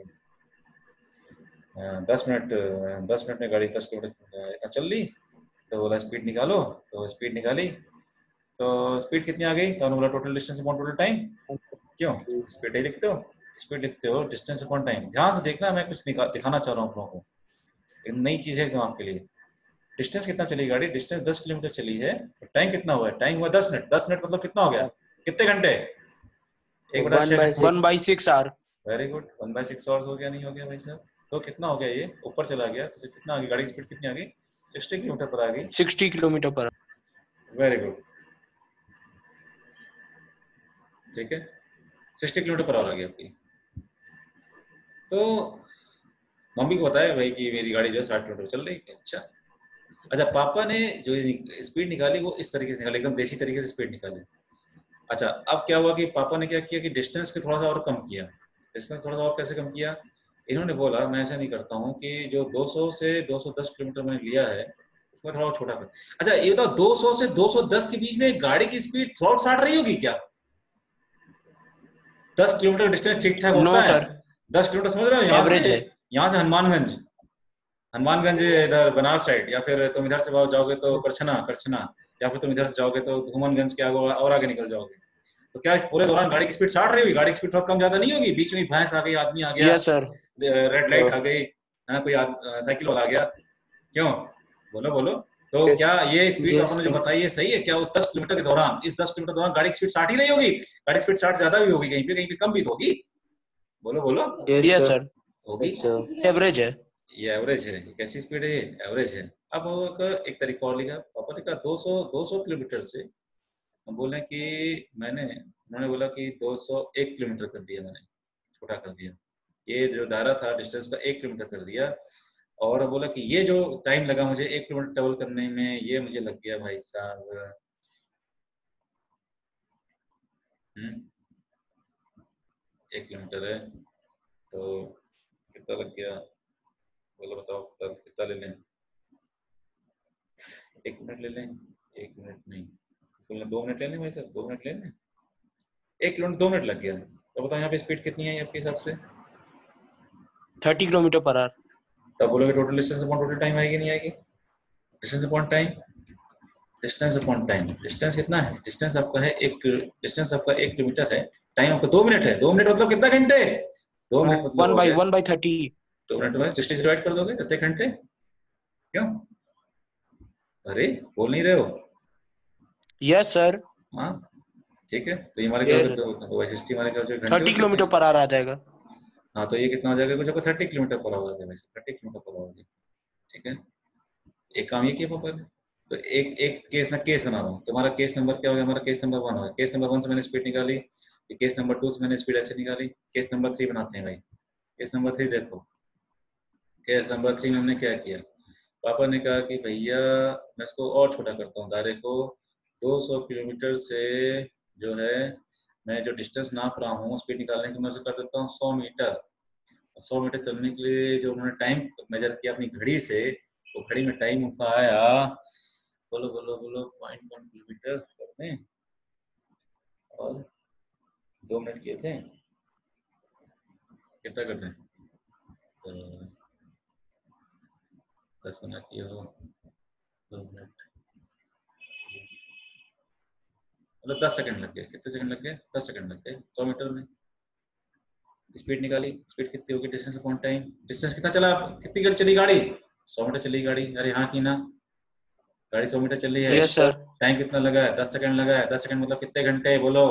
Speaker 1: दस मिनट दस मिनट में गाड़ी दस किलोमीटर इतना चल ली। तो बोला स्पीड निकालो, तो स्पीड निकाली, तो स्पीड कितनी आ गई, तो उन्होंने बोला total distance upon total time. क्यों स्पीड ही लिखते हो, स्पीड लिखते हो, डिस्टेंस अपॉन टाइम। ध्यान से देखना, मैं कुछ दिखाना चाह रहा हूँ आप लोगों को, एक नई चीज है एकदम आपके लिए। डिस्टेंस कितना चली गाड़ी, डिस्टेंस दस किलोमीटर चली है, तो टाइम कितना हुआ है, टाइम हुआ दस मिनट। दस मिनट मतलब कितना हो गया, कितने घंटे, एक बटा छह,
Speaker 2: one by six hour.
Speaker 1: Very good, one by six hours हो गया, नहीं हो गया भाई साहब? तो कितना हो गया, ये ऊपर चला गया, तो कितना आ गई गाड़ी की स्पीड, कितनी आ गई, सिक्सटी किलोमीटर पर आ गई।
Speaker 2: Sixty kilometre per.
Speaker 1: Very good, ठीक है, सिक्सटी किलोमीटर पर आवर आ गई आपकी। तो मम्मी को बताया भाई कि मेरी गाड़ी जो है साठ किलोमीटर चल रही है। अच्छा अच्छा, पापा ने जो स्पीड निकाली वो इस तरीके से निकाली, एकदम देसी तरीके से स्पीड निकाली। अच्छा, अब क्या हुआ कि पापा ने क्या किया कि डिस्टेंस को थोड़ा सा और कम किया। डिस्टेंस थोड़ा सा और कैसे कम किया, इन्होंने बोला मैं ऐसा नहीं करता हूँ कि जो दो सौ से दो सौ दस किलोमीटर मैंने लिया है इसमें थोड़ा छोटा कर। अच्छा ये बताओ, दो सौ से दो सौ दस के बीच में गाड़ी की स्पीड थ्रू आउट साठ रही होगी क्या? दस किलोमीटर डिस्टेंस ठीक ठाक
Speaker 2: नो
Speaker 1: होता है?
Speaker 2: सर,
Speaker 1: दस किलोमीटर समझ रहे हो? यहाँ
Speaker 2: एवरेज
Speaker 1: से
Speaker 2: है।
Speaker 1: यहाँ से हनुमानगंज, हनुमानगंज इधर बनारस साइड, या फिर तुम इधर से जाओगे तो करछना करछना, या फिर तुम इधर से जाओगे तो धूमनगंज के आगे और आगे निकल जाओगे, तो क्या इस पूरे दौरान गाड़ी की स्पीड साठ रही होगी? गाड़ी की स्पीड थोड़ा कम ज्यादा नहीं होगी? बीच में भैंस आ गई, आदमी आ गया,
Speaker 2: यस सर,
Speaker 1: रेड लाइट आ गई, हाँ, कोई साइकिल वाला आ गया, क्यों? बोलो बोलो। तो
Speaker 3: Yes.
Speaker 1: क्या ये स्पीड
Speaker 3: Yes,
Speaker 1: आपने जो
Speaker 3: sir.
Speaker 1: बताई है सही है क्या? वो दस किलोमीटर के दौरान, इस दस किलोमीटर दौरान गाड़ी की स्पीड साठ ही नहीं होगी? गाड़ी की स्पीड साठ ज्यादा भी होगी, कहीं पे कहीं पे कम भी तो होगी। बोलो बोलो।
Speaker 3: Yes,
Speaker 2: yes
Speaker 3: sir.
Speaker 2: सर,
Speaker 1: होगी।
Speaker 3: Yes, sir.
Speaker 2: एवरेज है।
Speaker 1: ये एवरेज है। कैसी स्पीड है? ये एवरेज है। अब वो एक, एक तरीका और लिखा, पापा ने कहा दो सौ दो सौ किलोमीटर से, हम बोले कि मैंने, उन्होंने बोला कि दो सौ एक किलोमीटर कर दिया, मैंने छोटा कर दिया, ये जो दायरा था डिस्टेंस का एक किलोमीटर कर दिया, और बोला कि ये जो टाइम लगा मुझे एक किलोमीटर ट्रेवल करने में, ये मुझे लग गया भाई साहब, हम्म एक किलोमीटर है तो कितना लग गया? बोलो बताओ, कितना कितना ले लें? एक मिनट ले लें? एक मिनट नहीं, बोलना दो मिनट ले लें भाई साहब, दो मिनट ले लें। एक किलोमीटर दो मिनट लग गया, तो बताओ यहाँ पे स्पीड कितनी है आपके हिसाब से?
Speaker 2: Thirty kilometre per hour.
Speaker 1: तब बोलोगे total distance upon total time आएगी नहीं आएगी? Distance upon time, distance upon time, distance कितना है? डिस्टेंस आपका है एक, डिस्टेंस आपका एक किलोमीटर है, टाइम आपका दो मिनट है। दो मिनट मतलब कितना घंटे? दो मिनट मतलब
Speaker 2: one by one by thirty.
Speaker 1: दो मिनट में सिक्सटी से डिवाइड कर दोगे, कितने घंटे? क्यों? अरे बोल नहीं रहे हो?
Speaker 2: यस सर,
Speaker 1: हाँ ठीक है, तो ये हमारे क्या
Speaker 3: Yes,
Speaker 1: होता है? सिक्सटी हमारे क्या हो जाएगा?
Speaker 2: थर्टी किलोमीटर पर आवर आ जाएगा।
Speaker 1: हाँ, तो ये कितना हो जाएगा? कुछ आपको थर्टी किलोमीटर पर आवर आ जाएगा, थर्टी किलोमीटर पर आवर। ठीक है, एक काम ये किया पापा ने, तो एक एक केस में केस बना रहा हूँ। तुम्हारा केस नंबर क्या हो गया? हमारा केस नंबर वन हो गया। केस नंबर वन से मैंने स्पीड निकाली, केस नंबर टू से मैंने स्पीड ऐसे निकाली, केस नंबर थ्री बनाते हैं भाई। केस नंबर थ्री देखो, केस नंबर थ्री में हमने क्या किया? पापा ने कहा कि भैया मैं इसको और छोटा करता हूँ, दायरे को दो सौ किलोमीटर से जो है मैं जो डिस्टेंस नाप रहा हूँ स्पीड निकालने की, मैं उसे कर देता हूँ सौ मीटर। सौ मीटर चलने के लिए जो उन्होंने टाइम मेजर किया अपनी घड़ी से, वो घड़ी में टाइम उनका आया, बोलो बोलो बोलो, पॉइंट वन किलोमीटर करते हैं और दो मिनट किए थे, कितना करते हैं? तो दस गुना किए हो, दो मिनट, मतलब दस सेकंड लग गए। कितने सेकंड लग गए? दस सेकंड लग गए सौ मीटर में। स्पीड निकाली, स्पीड कितनी होगी? डिस्टेंस अपॉन टाइम, डिस्टेंस कितना चला? कितनी गाड़ी चली? गाड़ी सौ मीटर चली गाड़ी। अरे हाँ की ना, गाड़ी सौ मीटर चली है।
Speaker 2: यस सर,
Speaker 1: टाइम कितना लगा है? दस सेकंड लगा है। दस सेकंड मतलब कितने घंटे? बोलो।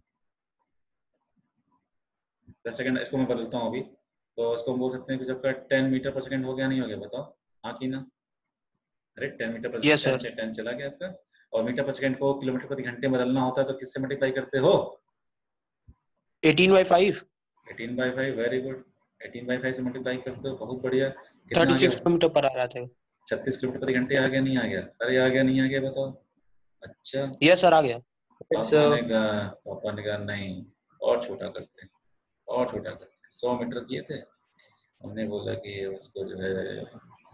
Speaker 1: दस सेकंड, इसको मैं बदलता हूँ अभी, तो इसको हम बोल सकते हैं कि जब का टेन मीटर पर सेकंड हो गया, नहीं हो गया? बताओ हाँ की ना। अरे ten metre per
Speaker 2: Yes,
Speaker 1: second
Speaker 2: sir.
Speaker 1: से टेन चला गया आपका, और मीटर पर सेकंड को किलोमीटर प्रति घंटे बदलना होता है तो किससे मल्टीप्लाई करते हो?
Speaker 2: Eighteen by five.
Speaker 1: Eighteen by five, very good. Eighteen by five से मल्टीप्लाई करते हो, बहुत बढ़िया। कितना
Speaker 2: थर्टी
Speaker 1: आ
Speaker 2: सिक्स
Speaker 1: गया?
Speaker 2: किलोमीटर पर आवर आ जाएगा।
Speaker 1: छत्तीस किलोमीटर प्रति घंटे आ गया, नहीं आ गया? अरे आ गया, नहीं आ गया? बताओ। अच्छा,
Speaker 2: यस सर, आ गया।
Speaker 3: Yes,
Speaker 1: पापा ने
Speaker 3: sir.
Speaker 1: कहा पापा ने कहा नहीं, और छोटा करते हैं, और छोटा करते हैं। सौ मीटर किए थे, हमने बोला कि उसको जो है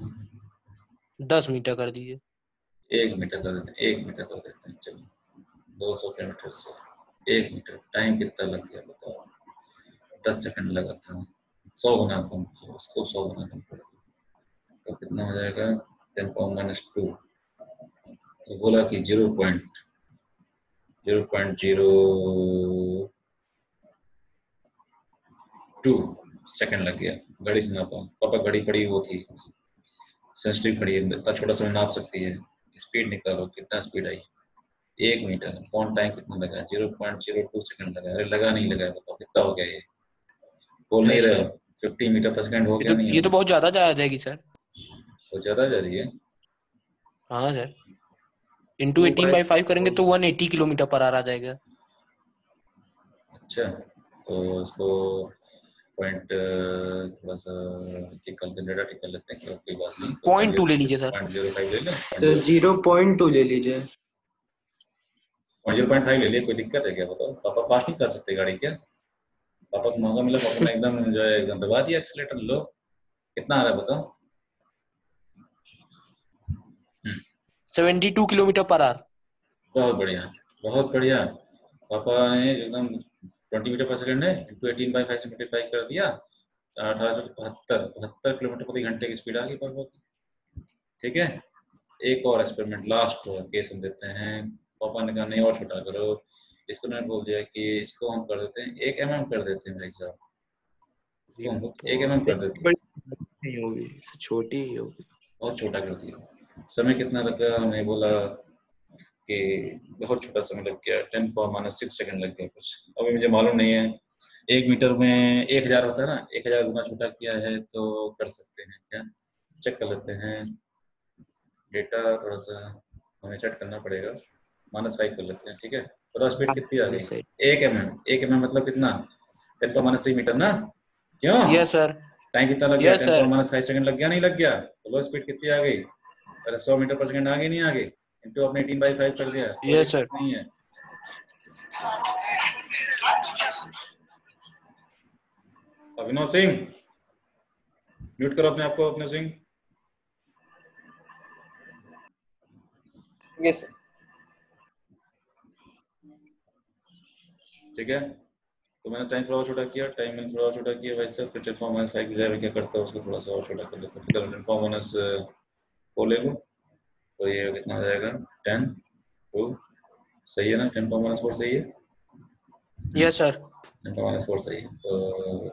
Speaker 2: दस मीटर कर दीजिए।
Speaker 1: एक मीटर कर देते हैं, एक मीटर कर देते हैं। चलो, दो सौ किलोमीटर से एक मीटर, टाइम कितना लग गया बताओ? दस सेकंड लगा था। सौ गुना कम किया उसको, सौ गुना कम कर दिया, तो कितना हो जाएगा? टेन पावर माइनस टू, तो बोला कि zero point zero point zero two second लग गया। घड़ी से नापा, पापा घड़ी पड़ी वो थी सेंसिटिव घड़ी, इतना छोटा सा नाप सकती है। स्पीड निकालो, कितना स्पीड आई? एक मीटर। कौन टाइम कितना लगा? Zero point zero two second लगा। अरे लगा नहीं लगा? बताओ कितना हो गया? ये बोल नहीं
Speaker 2: यस
Speaker 1: रहे
Speaker 2: सर,
Speaker 1: हो? फिफ्टी मीटर पर सेकंड हो
Speaker 2: ये
Speaker 1: गया,
Speaker 2: तो
Speaker 1: नहीं
Speaker 2: ये
Speaker 1: हो
Speaker 2: तो
Speaker 1: गया?
Speaker 2: बहुत ज्यादा जा जाएगी सर।
Speaker 1: तो ज्यादा जा रही है।
Speaker 2: हाँ sir, into
Speaker 3: Two
Speaker 2: eighteen
Speaker 3: by
Speaker 2: by five करेंगे तो one eighty kilometre per hour आ जाएगा।
Speaker 1: अच्छा, तो उसको पॉइंट थोड़ा सा ठीक कर डेटा ठीक कर लेते हैं, क्यों कोई बात नहीं।
Speaker 2: पॉइंट टू ले लीजिए सर।
Speaker 1: पॉइंट जीरो फाइव ले लें,
Speaker 3: Sir, zero point two ले लीजिए.
Speaker 1: पॉइंट जीरो पॉइंट फाइव ले लिए, कोई दिक्कत है क्या? बताओ। पापा फास्ट नहीं चला सकते गाड़ी क्या? पापा को मौका मिला, पापा ने एकदम जो है एकदम दबा दिया एक्सीलेटर। लो कितना आ रहा है बताओ?
Speaker 2: Seventy two kilometre per hour.
Speaker 1: बहुत बढ़िया, बहुत बढ़िया। पापा ने एकदम ट्वेंटी मीटर पर सेकंड है, इंटू एटीन बाई फाइव से मल्टीप्लाई कर दिया, अठारह सौ बहत्तर बहत्तर किलोमीटर प्रति घंटे की स्पीड आ गई पर बहुत। ठीक है, एक और एक्सपेरिमेंट लास्ट और केस हम देते हैं। पापा ने कहा नहीं और छोटा करो, इसको मैंने बोल दिया कि इसको हम कर देते हैं एक एम एम कर देते हैं भाई साहब, इसको हम एक एम एम कर देते हैं,
Speaker 3: नहीं होगी, छोटी ही होगी।
Speaker 1: और छोटा कर दिया। समय कितना लगा, हमने बोला कि बहुत छोटा समय लग गया, ten power minus six second लग गया कुछ, अभी मुझे मालूम नहीं है। एक मीटर में एक हजार होता है ना, एक हजार गुना छोटा किया है तो कर सकते हैं क्या, चेक कर लेते हैं। डेटा थोड़ा सा हमें सेट करना पड़ेगा, माइनस फाइव कर लेते हैं। ठीक है, थोड़ा स्पीड कितनी आ गई, एक एम एम, एक एम एम मतलब कितना, ten power minus three metre ना, क्यों?
Speaker 2: Yes sir.
Speaker 1: टाइम कितना लग गया,
Speaker 2: Yes,
Speaker 1: ten power minus five second लग गया, नहीं लग गया? बोलो स्पीड कितनी आ गई, अरे सौ मीटर पर सेकंड आ गई, नहीं आ गई? इनटू आपने एटीन बाई फाइव कर दिया।
Speaker 2: Yes, sir.
Speaker 1: नहीं है अभिनव सिंह, म्यूट करो अपने आपको, अभिनव सिंह।
Speaker 5: यस
Speaker 1: ठीक है, तो मैंने टाइम थोड़ा छोटा किया, टाइम मैंने थोड़ा छोटा किया वैसे, फिर टेन पावर माइनस फाइव की जगह क्या करता है उसको थोड़ा सा और छोटा कर लेता हूँ, फिर टेन पावर माइनस फोर ले लूँ तो ये कितना आ जाएगा, टेन टू, सही है ना, टेन पावर माइनस फोर सही है?
Speaker 2: Yes sir.
Speaker 1: Ten power minus four सही है, तो,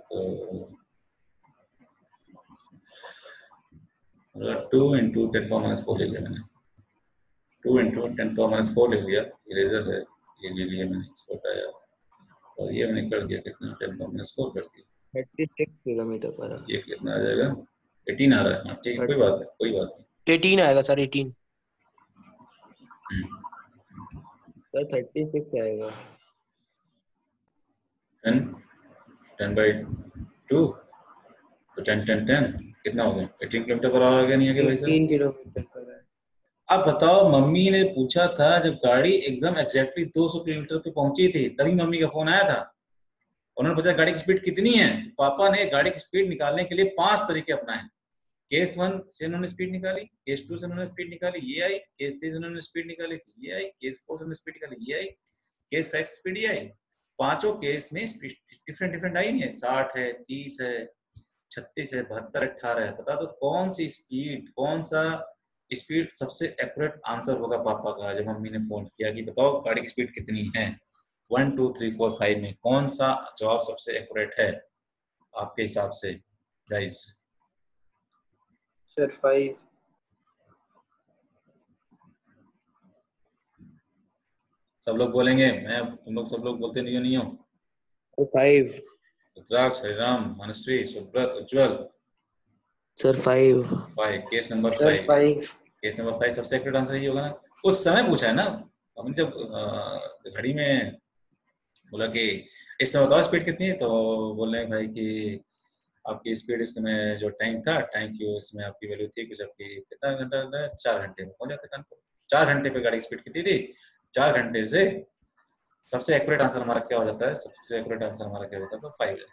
Speaker 1: तो two into ten power minus four ले लिया मैंने, two into ten power minus four ले लिया, इरेजर है ये ले लिया मैंने, इसको हटाया और ये मैंने कर दिया कितना, टेन पावर माइनस फोर कर दिया,
Speaker 3: thirty six kilometre per hour.
Speaker 1: ये कितना आ जाएगा, एटीन आ रहा है। हाँ ठीक है, कोई बात है, कोई बात नहीं,
Speaker 2: एटीन आएगा sir, eighteen.
Speaker 3: Sir thirty six आएगा।
Speaker 1: टेन टेन बाई टू तो टेन टेन टेन कितना हो गया, एटीन किलोमीटर पर आवर आ गया, नहीं आ गया भाई साहब?
Speaker 3: तीन किलोमीटर पर है।
Speaker 1: अब बताओ, मम्मी ने पूछा था जब गाड़ी एकदम एग्जैक्टली दो सौ किलोमीटर पे पहुंची थी तभी मम्मी का फोन आया था, उन्होंने पूछा गाड़ी की स्पीड कितनी है, पापा ने गाड़ी की स्पीड निकालने के लिए पांच तरीके अपनाए। केस वन से उन्होंने स्पीड निकाली, केस टू से उन्होंने स्पीड निकाली, ये आई, केस थ्री से उन्होंने स्पीड निकाली थी, ये आई, केस फोर से उन्होंने स्पीड निकाली, ये आई, केस फाइव से स्पीड ये आई। पांचों केस में स्पीड डिफरेंट डिफरेंट आई नहीं है, साठ है, तीस है, छत्तीस है, बहत्तर, अट्ठारह है। बता दो कौन सी स्पीड, कौन सा स्पीड सबसे एक्यूरेट आंसर होगा पापा का जब मम्मी ने फोन किया कि बताओ गाड़ी की स्पीड कितनी है, one two three four five में कौन सा जवाब सबसे एक्यूरेट है आपके हिसाब से गाइस?
Speaker 3: Sir five.
Speaker 1: सब लोग बोलेंगे, मैं तुम लोग सब लोग बोलते नहीं हो नहीं हो?
Speaker 3: Five.
Speaker 1: Rudraksh, Hariram, Manshree, Subrat, Ujjwal.
Speaker 3: Sir five.
Speaker 1: Five, case number
Speaker 3: sir
Speaker 1: five,
Speaker 3: five.
Speaker 1: Case number five सबसे एक्यूरेट आंसर ही होगा ना। उस समय पूछा है ना हमने, जब घड़ी में बोला कि इस समय बताओ स्पीड कितनी है, तो बोल रहे हैं भाई कि आपकी स्पीड इस समय जो टाइम था, टाइम की उस समय आपकी वैल्यू थी कुछ, आपकी कितना घंटा, चार घंटे में पहुंच जाते कानपुर। चार घंटे पे गाड़ी की स्पीड कितनी थी, चार घंटे से सबसे एक्यूरेट आंसर हमारा क्या हो जाता है, सबसे एक्यूरेट आंसर हमारा क्या होता है, फाइव।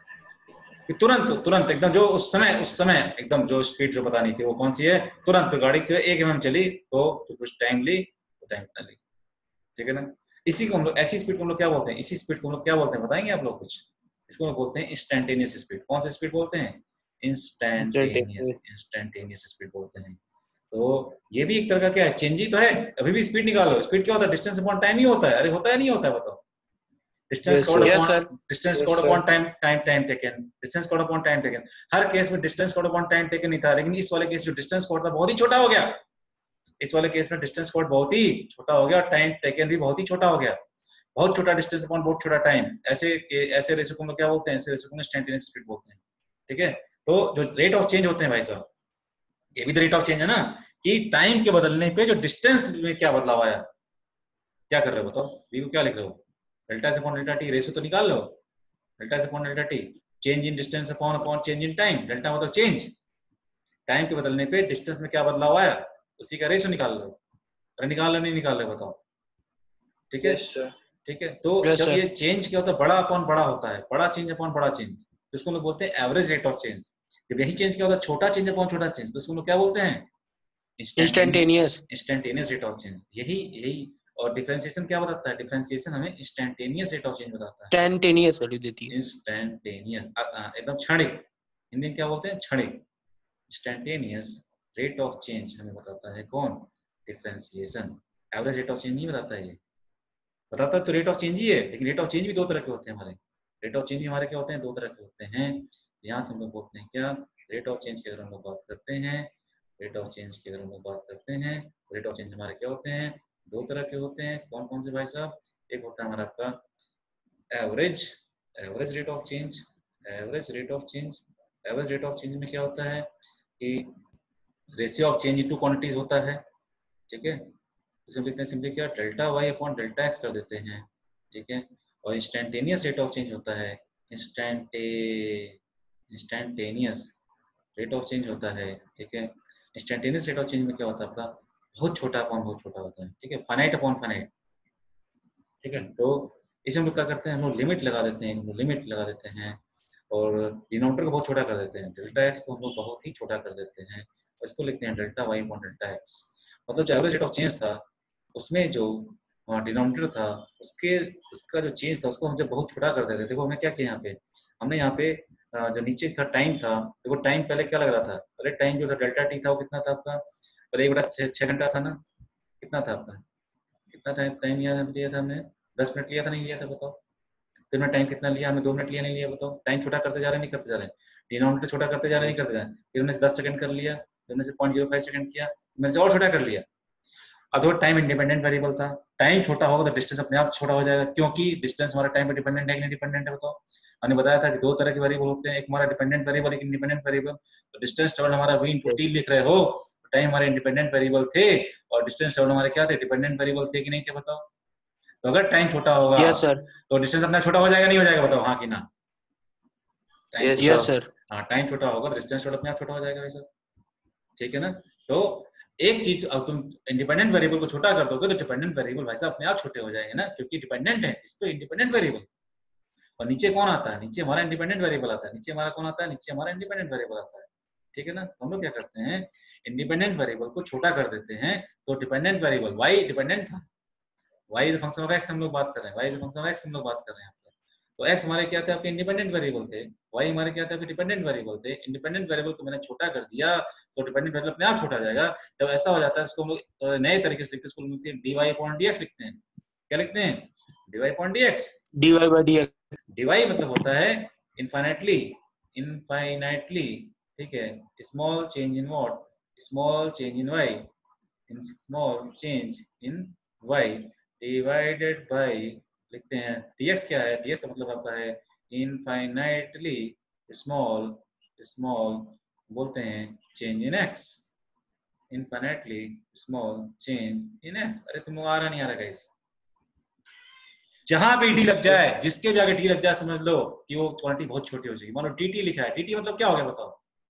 Speaker 1: तुरंत तुरंत एकदम जो उस समय उस समय एकदम जो स्पीड जो बतानी थी वो कौन सी है, तुरंत गाड़ी से एक एम एम चली तो कुछ टाइम ली तो टाइम कितना ली, ठीक है ना। इसी को हम लोग, ऐसी स्पीड को हम लोग क्या बोलते हैं, इसी स्पीड को हम लोग क्या बोलते हैं बताएंगे आप लोग कुछ? इसको हम लोग बोलते हैं इंस्टेंटेनियस स्पीड। कौन सी स्पीड बोलते हैं? इंस्टेंटेनियस, इंस्टेंटेनियस स्पीड बोलते हैं। तो ये भी एक तरह का क्या है, चेंज ही तो है। अभी भी स्पीड निकालो, स्पीड क्या होता है, डिस्टेंस अपॉन टाइम ही होता है। अरे होता है नहीं होता है बताओ? Distance covered upon distance covered upon time, time time taken, distance covered upon time taken. हर केस में distance covered upon time taken नहीं था, लेकिन इस वाले केस जो डिस्टेंस कवर्ड था बहुत ही छोटा हो गया। इस वाले केस में डिस्टेंस कवर्ड बहुत ही छोटा हो गया और टाइम टेकन भी बहुत ही छोटा हो गया। बहुत छोटा डिस्टेंस अपॉन बहुत छोटा टाइम, ऐसे ऐसे रेशो को क्या बोलते हैं, ऐसे रेशो को इंस्टेंटेनियस स्पीड बोलते हैं, ठीक है। तो जो रेट ऑफ चेंज होते हैं भाई साहब, ये भी तो रेट ऑफ चेंज है ना, कि टाइम के बदलने पे जो डिस्टेंस में क्या बदलाव आया। क्या कर रहे हो बताओ, वी को क्या लिख रहे हो, delta s upon delta T, ratio तो निकाल लो, delta s upon delta t, change in distance upon upon change in time. Delta मतलब चेंज, टाइम के बदलने पे डिस्टेंस में क्या बदलाव आया, उसी का रेशो निकाल लो। अरे निकाल लो नहीं निकाल रहे बताओ, ठीक है ठीक है। तो
Speaker 2: yes,
Speaker 1: जब
Speaker 2: sir.
Speaker 1: ये चेंज क्या होता है, बड़ा अपॉन बड़ा होता है, बड़ा चेंज अपॉन बड़ा चेंज, तो इसको लोग बोलते हैं एवरेज रेट ऑफ चेंज। जब यही चेंज क्या होता है, छोटा चेंज अपॉन छोटा चेंज, तो इसको लोग क्या बोलते हैं,
Speaker 2: instantaneous
Speaker 1: instantaneous rate of change. यही यही और डिफरेंशिएशन क्या बताता है? डिफरेंशिएशन हमें इंस्टेंटेनियस रेट ऑफ चेंज बताता है।
Speaker 2: इंस्टेंटेनियस वैल्यू देती है।
Speaker 1: इंस्टेंटेनियस एकदम क्षणिक, हिंदी में क्या बोलते हैं? क्षणिक। इंस्टेंटेनियस रेट ऑफ चेंज हमें बताता है कौन? Differentiation. Average rate of change नहीं बताता है, ये बताता तो रेट ऑफ चेंज ही है, लेकिन रेट ऑफ चेंज भी दो तरह के होते हैं हमारे। रेट ऑफ चेंज भी हमारे क्या होते हैं? दो तरह के होते हैं। यहाँ से हम लोग बोलते हैं क्या? रेट ऑफ चेंज की अगर हम लोग बात करते हैं, रेट ऑफ चेंज की अगर हम लोग बात करते हैं, रेट ऑफ चेंज हमारे क्या होते हैं? दो तरह के होते हैं। कौन कौन से भाई साहब? एक होता है हमारा आपका average, average rate of change, average rate of change. Average rate of change में क्या होता है कि ratio of change into quantities होता है, ठीक है। इसे लिखते हैं सिंपली क्या? Delta y upon delta x कर देते हैं, ठीक है। और इंस्टेंटेनियस रेट ऑफ चेंज होता है, instanta instantaneous rate of change होता है, ठीक है। इंस्टेंटेनियस रेट ऑफ चेंज में क्या होता है आपका? बहुत छोटा अपॉन बहुत छोटा होता है, ठीक है। फाइनाइट अपॉन फाइनाइट, ठीक है। तो इसे हम लोग क्या करते हैं? हम लोग लिमिट लगा देते हैं, हम लोग लिमिट लगा देते हैं और डिनोमिनेटर को बहुत छोटा कर देते हैं। डेल्टा एक्स को हम लोग बहुत ही छोटा कर देते हैं, इसको लिखते हैं delta y upon delta x. मतलब जो एवरेज रेट ऑफ चेंज था उसमें जो डिनोमिनेटर था उसके उसका जो चेंज था उसको हम जब बहुत छोटा कर देते थे। देखो हमने क्या किया यहाँ पे, हमने यहाँ पे जो नीचे था टाइम था, देखो टाइम पहले क्या लग रहा था? पहले टाइम जो था डेल्टा टी था वो कितना था आपका? पहले एक बटा छः छः घंटा था ना, कितना था आपका? कितना टाइम टाइम याद लिया था हमने? दस मिनट लिया था, नहीं लिया था बताओ? फिर मैं टाइम कितना लिया? हमने दो मिनट लिया, नहीं लिया बताओ? टाइम छोटा करते जा रहे हैं, नहीं करते जा रहे हैं? डिनोमिनेटर छोटा करते जा रहे हैं, नहीं करते जा रहे हैं? फिर हमने से दस सेकंड कर लिया, फिर हमने से पॉइंट जीरो फाइव सेकंड किया, मैंने से और छोटा कर लिया। अब वो टाइम इंडिपेंडेंट वेरिएबल था, टाइम छोटा होगा तो डिस्टेंस अपने आप छोटा हो जाएगा, क्योंकि डिस्टेंस हमारा टाइम पे डिपेंडेंट है कि नहीं डिपेंडेंट है बताओ? हमने बताया था कि दो तरह के वेरिएबल होते हैं, एक हमारा डिपेंडेंट वेरिएबल, एक इंडिपेंडेंट वेरिएबल। तो डिस्टेंस ट्रेवल हमारा v इनटू t लिख रहे हो, टाइम हमारे इंडिपेंडेंट वेरिएबल थे और डिस्टेंस ट्रेवल हमारे क्या थे? डिपेंडेंट वेरिएबल थे कि नहीं थे बताओ? तो अगर टाइम छोटा होगा
Speaker 2: यस सर,
Speaker 1: तो डिस्टेंस अपना छोटा हो जाएगा, नहीं हो जाएगा बताओ? हाँ कि ना?
Speaker 2: Yes sir.
Speaker 1: हाँ, टाइम छोटा होगा तो डिस्टेंस अपने आप छोटा हो जाएगा वैसा, ठीक है ना। तो एक चीज, अब तुम इंडिपेंडेंट वेरिएबल को छोटा कर दोगे तो डिपेंडेंट वेरिएबल भाई साहब अपने आप छोटे हो जाएंगे ना, क्योंकि डिपेंडेंट है इस पे इंडिपेंडेंट वेरिएबल। और नीचे कौन आता है? नीचे हमारा इंडिपेंडेंट वेरिएबल आता है। नीचे हमारा कौन आता है? नीचे हमारा इंडिपेंडेंट वेरिएबल आता है, ठीक है ना। हम लोग क्या करते हैं? इंडिपेंडेंट वेरिएबल को छोटा कर देते हैं, तो डिपेंडेंट वेरिएबल वाई डिपेंडेंट था, y is function of x हम लोग बात कर रहे हैं, y is function of x हम लोग बात कर रहे हैं। तो x हमारे क्या थे? आपके इंडिपेंडेंट वेरिएबल थे, y हमारे क्या थे? आपके डिपेंडेंट वेरिएबल थे। इंडिपेंडेंट वेरिएबल को मैंने छोटा कर दिया तो डिपेंडेंट वेरिएबल अपने आप छोटा हो जाएगा। जब ऐसा हो जाता है इसको हम लोग नए तरीके से लिखते हैं, इसको मिलती है dy अपॉन dx लिखते हैं। क्या लिखते हैं? dy upon dx।
Speaker 2: dy by dx,
Speaker 1: dy मतलब होता है इनफाइनाइटली, इनफाइनाइटली, ठीक है। Small change in what? Small change in y, in small change in y divided by, लिखते हैं dx क्या है? dx का मतलब आपका है इनफाइनाइटली स्मॉल, स्मॉल बोलते हैं change in x, infinitely small change in x। अरे तुम आ रहा नहीं आ रहा गाइस? जहां पे टी लग जाए, जिसके भी आगे टी लग जाए, समझ लो कि वो क्वांटिटी बहुत छोटी हो जाएगी। मान लो dt लिखा है, dt मतलब क्या हो गया बताओ?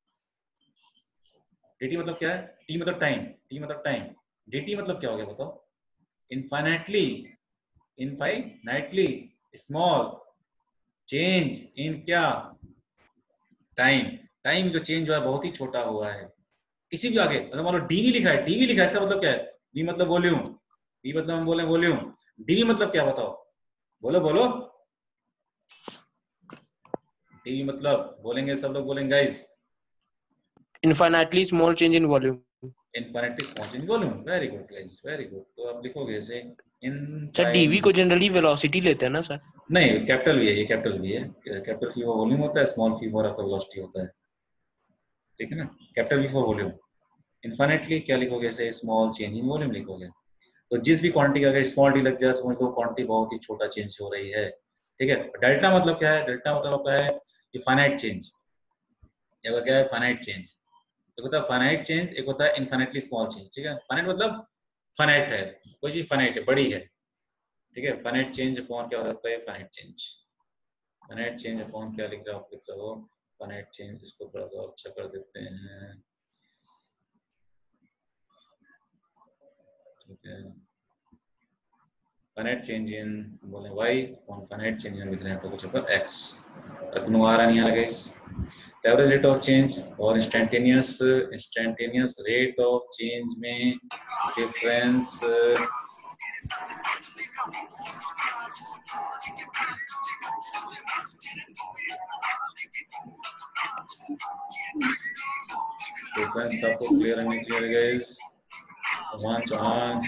Speaker 1: dt मतलब क्या है? t मतलब टाइम, t मतलब टाइम, dt मतलब क्या हो गया बताओ? Infinitely, infinitely small change in क्या? टाइम। टाइम जो चेंज हुआ है बहुत ही छोटा हुआ है। किसी भी आगे अगर मान लो डीवी लिखा है, डीवी लिखा है, इसका मतलब क्या है? डी मतलब वॉल्यूम, डी मतलब हम बोले वॉल्यूम, डीवी मतलब क्या बताओ? बोलो बोलो, डीवी मतलब बोलेंगे सब लोग, बोलेंगे guys?
Speaker 2: Infinitely small change in volume.
Speaker 1: Infinitely small change in volume, very good guys, very good. तो आप लिखोगे ऐसे इन
Speaker 2: सर डीवी को जनरली वेलोसिटी लेते हैं ना सर?
Speaker 1: नहीं, कैपिटल भी है, ये कैपिटल भी है। कैपिटल फी फॉर वॉल्यूम होता है, स्मॉल फी फॉर आपका वेलोसिटी होता है, ठीक है ना। Capital v for volume. Infinitely क्या लिखोगे? ऐसे स्मॉल चेंज इन वॉल्यूम लिखोगे। तो जिस भी क्वांटिटी अगर स्मॉल डी लग जाए समझ लो क्वांटिटी बहुत ही छोटा चेंज हो रही है, ठीक है। डेल्टा मतलब क्या है? डेल्टा मतलब आपका है कि फाइनाइट चेंज, या क्या है? Finite change. एक होता है फाइनाइट चेंज, एक होता है इनफाइनाइटली स्मॉल चेंज, ठीक है। फाइनाइट मतलब फाइनाइट है, कोई चीज फाइनाइट है, बड़ी है, ठीक है। फाइनाइट चेंज अपॉन क्या होता है? Finite change. Finite change upon क्या लिख रहे हो आप? लिख रहे हो फाइनाइट चेंज। इसको थोड़ा सा अच्छा कर देते हैं, ठीक है। फाइनाइट चेंज इन बोले y और फाइनाइट चेंज इन लिख रहे हैं तो कुछ पर x। और तुम आ रहा नहीं आ रहा guys? Average rate of change और instantaneous, instantaneous rate of change में डिफरेंस सीक्वेंस आपको क्लियर है नहीं क्लियर है गाइस? चौहान चौहान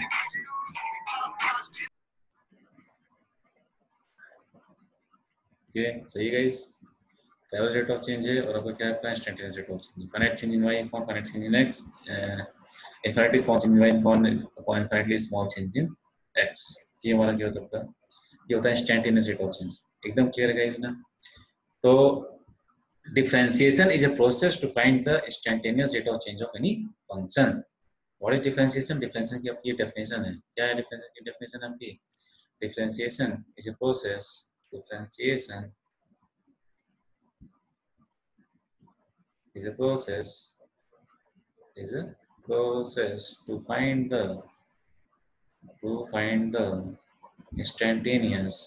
Speaker 1: ओके सही guys. Average rate of change है और आपका क्या है instantaneous rate of change. Finite change in y upon finite change in x, infinitely small change in y upon upon infinitely small change in x. ये हमारा क्या होता है? ये होता है इंस्टेंटेनियस रेट ऑफ चेंज। एकदम क्लियर है गाइस ना? तो differentiation is a process to find the instantaneous rate of change of any function. What is differentiation? Differentiation की आपकी definition है। क्या है differentiation की definition आपकी? Differentiation is a process. Differentiation is a process. Is a process to find the to find the instantaneous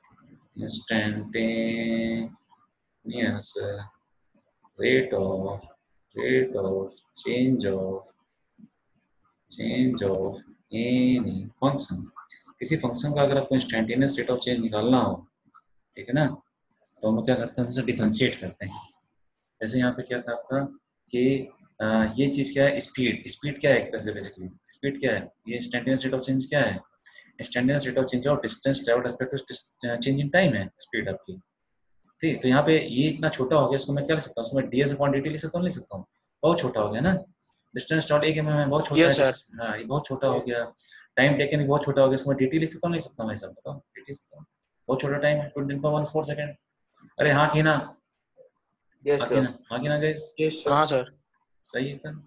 Speaker 1: instantaneous uh, rate of rate of change of change of any function। किसी function का अगर आपको instantaneous rate of change निकालना हो, ठीक है ना, तो हम क्या करते हैं, उसे डिफरेंशिएट करते हैं। जैसे यहाँ पे क्या था आपका कि आ, ये चीज क्या है, स्पीड। स्पीड क्या है बेसिकली? स्पीड क्या है? ये इंस्टेंटेनियस रेट ऑफ चेंज क्या है? Instantaneous rate of change of distance travelled respect to change in time है स्पीड आपकी। ठीक, तो यहाँ पे ये इतना छोटा हो गया, इसको मैं क्या लिख सकता हूँ? इसमें ds अपॉन dt लिख सकता हूँ, लिख सकता हूँ? बहुत छोटा हो गया ना। डिस्टेंस डॉट एक एम एम बहुत छोटा
Speaker 2: Yes,
Speaker 1: है।
Speaker 2: sir.
Speaker 1: हाँ, ये बहुत छोटा हो गया। टाइम टेकन भी बहुत छोटा हो गया, इसको मैं dt लिख सकता हूँ, लिख सकता हूँ? ऐसा बताओ, dt लिख सकता हूँ? बहुत छोटा टाइम है, ट्वेंटी वन फोर सेकंड। अरे हाँ की ना?
Speaker 3: यस
Speaker 1: हाँ की
Speaker 3: सर।
Speaker 1: ना? हाँ की ना गाइस?
Speaker 3: Yes sir.
Speaker 2: हाँ सर।
Speaker 1: सही है फिर,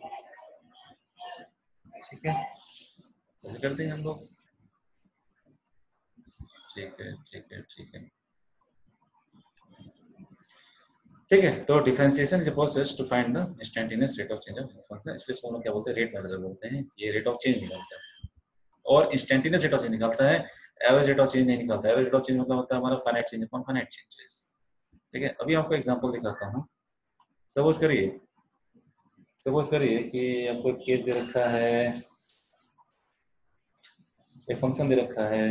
Speaker 1: ठीक है, ऐसे करते हैं हम लोग। ठीक है ठीक है ठीक है ठीक है। तो differentiation is a process to find the instantaneous rate of change of function. इसलिए इसको हम लोग क्या बोलते हैं? रेट मेजर बोलते हैं। ये रेट ऑफ चेंज निकालता है और इंस्टेंटेनियस रेट ऑफ चेंज निकालता है, एवरेज रेट ऑफ चेंज नहीं निकालता। एवरेज रेट ऑफ चेंज मतलब होता है हमारा finite change upon finite changes. ठीक है, अभी आपको एग्जांपल दिखाता हूँ। सपोज करिए सपोज करिए कि आपको एक केस दे रखा है, एक फंक्शन दे रखा है,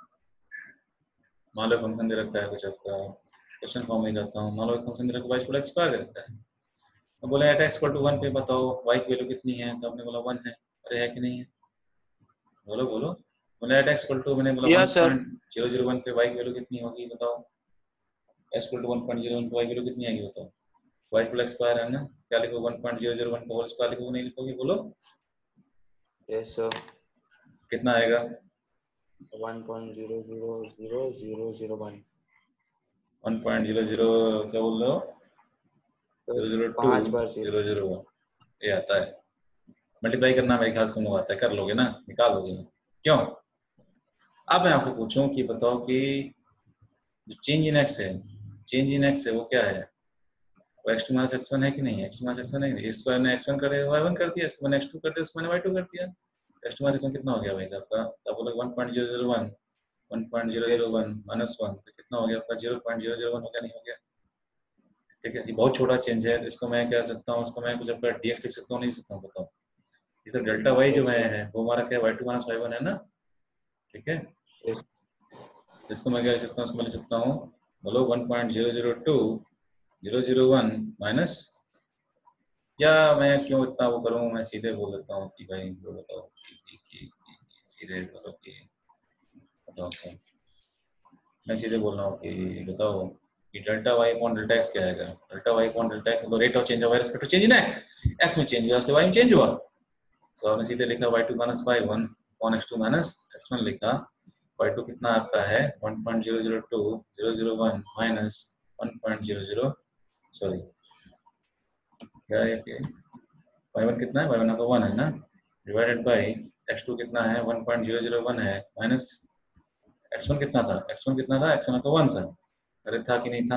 Speaker 1: मान लो फंक्शन दे रखा है कुछ आपका, क्वेश्चन फॉर्म में जाता हूँ। मान लो फंक्शन दे रखा है y इक्वल स्क्वायर दे रखा है, तो बोला at x equal to one पे बताओ y की वैल्यू कितनी है, तो आपने बोला वन है। अरे है कि नहीं है? बोलो बोलो। बोला एट एक्स इक्वल टू, मैंने बोला one
Speaker 2: Yes, sir.
Speaker 1: Point zero zero one पे y की वैल्यू कितनी होगी बताओ? x equal to one point zero one पे y की वैल्यू कितनी आएगी बताओ? y इक्वल स्क्वायर है ना, क्या लिखो? One point zero zero one का होल स्क्वायर लिखोगे, नहीं लिखोगे? बोलो
Speaker 3: यस सर।
Speaker 1: कितना आएगा?
Speaker 3: One point zero zero zero zero zero one.
Speaker 1: One point zero zero क्या बोल रहे हो? जीरो जीरो टू
Speaker 3: पांच बार से
Speaker 1: जीरो जीरो वन, ये आता है। मल्टीप्लाई करना मेरे ख्याल से तुम लोग आता है, कर लोगे ना, निकाल लोगे ना? क्यों? अब मैं आपसे पूछूं कि बताओ कि जो चेंज इन एक्स है, चेंज इन एक्स है वो क्या है? वो x two minus x one है कि नहीं? X two minus x one है। इस स्क्वायर ने एक्स वन कर दिया, वाई वन कर दिया, इसको मैंने एक्स टू कर दिया, इसको मैंने वाई टू कर दिया। X two minus x one कितना हो गया भाई साहब का? आप बोलोगे one point zero zero one, one point zero zero one minus one, तो कितना हो गया आपका? Zero point zero zero one हो गया, नहीं हो गया? ठीक है, ये बहुत छोटा चेंज है, इसको मैं क्या सकता हूँ? इसको मैं कुछ अपना डीएक्स लिख सकता हूँ, नहीं सकता हूँ? बताओ। इस डेल्टा वाई जो मैं है वो हमारा क्या? Y two minus y one है ना, ठीक है। इसको मैं क्या लिख सकता हूँ? इसको मैं लिख सकता हूँ, बोलो one point zero zero two zero zero one minus, या मैं क्यों इतना वो करूँ, मैं सीधे बोल देता हूँ कि भाई वो बताओ कि, कि, कि, कि, कि सीधे बोलो कि बताओ सर, मैं सीधे बोल रहा हूँ कि बताओ कि delta y upon delta x क्या आएगा? Delta y upon delta x मतलब rate of change of y respect to change in x. एक्स में चेंज हुआ इसलिए वाई में चेंज हुआ, तो हमने सीधे लिखा y two minus y one upon x two minus x one लिखा। वाई टू कितना आता है? One point zero zero two zero zero one minus one point zero zero sorry क्या है कि वाई वन कितना है? वाई वन आपका वन है ना, डिवाइडेड बाई एक्स टू कितना है? One point zero zero one है, माइनस एक्स वन कितना था? एक्स वन कितना था? एक्स वन आपका वन था। अरे था कि नहीं था?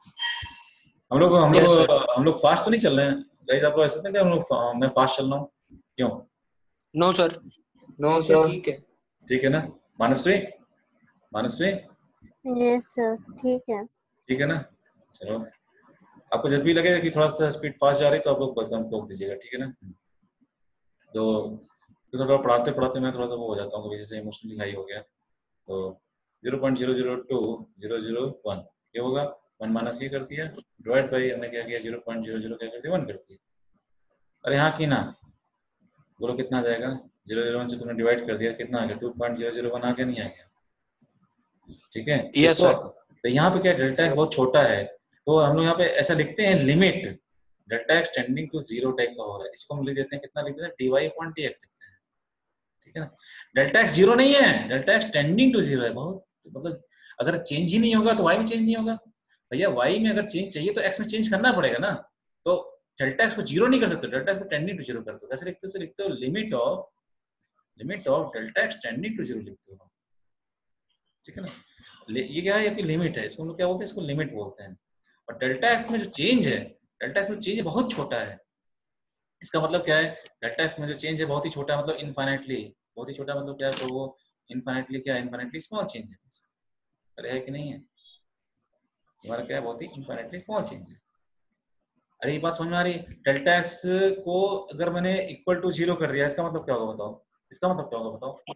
Speaker 1: हम लोग हम
Speaker 2: Yes,
Speaker 1: लोग
Speaker 2: sir.
Speaker 1: हम लोग फास्ट तो नहीं चल रहे हैं गाइस? आप लोग ऐसा नहीं कि हम लोग मैं फास्ट चल रहा हूँ? क्यों?
Speaker 2: No, sir.
Speaker 3: No sir.
Speaker 5: ठीक है।
Speaker 1: ठीक है ना मानसवी? मानसवी
Speaker 7: यस सर ठीक है।
Speaker 1: ठीक है ना? चलो, आपको जब भी लगेगा कि थोड़ा सा स्पीड फास्ट जा रही है तो आप लोग बदम टोक दीजिएगा, ठीक है ना? तो तो थोड़ा पढ़ाते पढ़ाते मैं थोड़ा सा वो हो जाता हूँ, जैसे इमोशनली हाई हो गया, तो zero point zero zero two zero zero one ये होगा, वन माइनस ये कर दिया, डिवाइड बाई हमने क्या किया? जीरो पॉइंट जीरो जीरो क्या कर दिया? वन कर दिया। अरे हाँ की ना, बोलो कितना आ जाएगा? जीरो जीरो वन से तुमने डिवाइड कर दिया, कितना आ गया? Two point zero zero one आ गया, नहीं आ गया? ठीक है,
Speaker 2: यस
Speaker 1: इसको
Speaker 2: सर।
Speaker 1: तो यहाँ पे क्या डेल्टा एक्स बहुत छोटा है, तो हम लोग यहाँ पे ऐसा लिखते हैं limit delta x tending to zero type का हो रहा है, इसको हम लिख देते हैं, कितना लिख देते हैं? D y upon d x लिखते हैं। ठीक है ना, डेल्टा एक्स जीरो नहीं है, delta x tending to zero है। बहुत मतलब अगर चेंज ही नहीं होगा तो वाई में चेंज नहीं होगा भैया, वाई में अगर चेंज चाहिए तो एक्स में चेंज करना पड़ेगा ना, तो डेल्टा एक्स को जीरो नहीं कर सकते, डेल्टा एक्स को टेंडिंग टू जीरो कर दो। कैसे लिखते हो? लिखते हो limit of limit of delta x tending to zero लिखते हो। ठीक है ना, ये क्या है? आपकी लिमिट है, इसको हम लोग क्या बोलते हैं? इसको लिमिट बोलते हैं। और डेल्टा एक्स में जो चेंज है, डेल्टा एक्स में चेंज बहुत छोटा है। इसका मतलब क्या है? डेल्टा एक्स में जो चेंज है बहुत ही छोटा, मतलब इनफाइनाइटली बहुत ही छोटा, मतलब क्या है? तो वो इनफाइनाइटली क्या है? इनफाइनाइटली स्मॉल चेंज है। अरे है कि नहीं है? हमारा क्या है? बहुत ही इनफाइनाइटली स्मॉल चेंज है। अरे ये बात समझ में आ रही है? डेल्टा एक्स को अगर मैंने इक्वल टू जीरो कर दिया, इसका मतलब क्या होगा बताओ? इसका मतलब क्या होगा बताओ?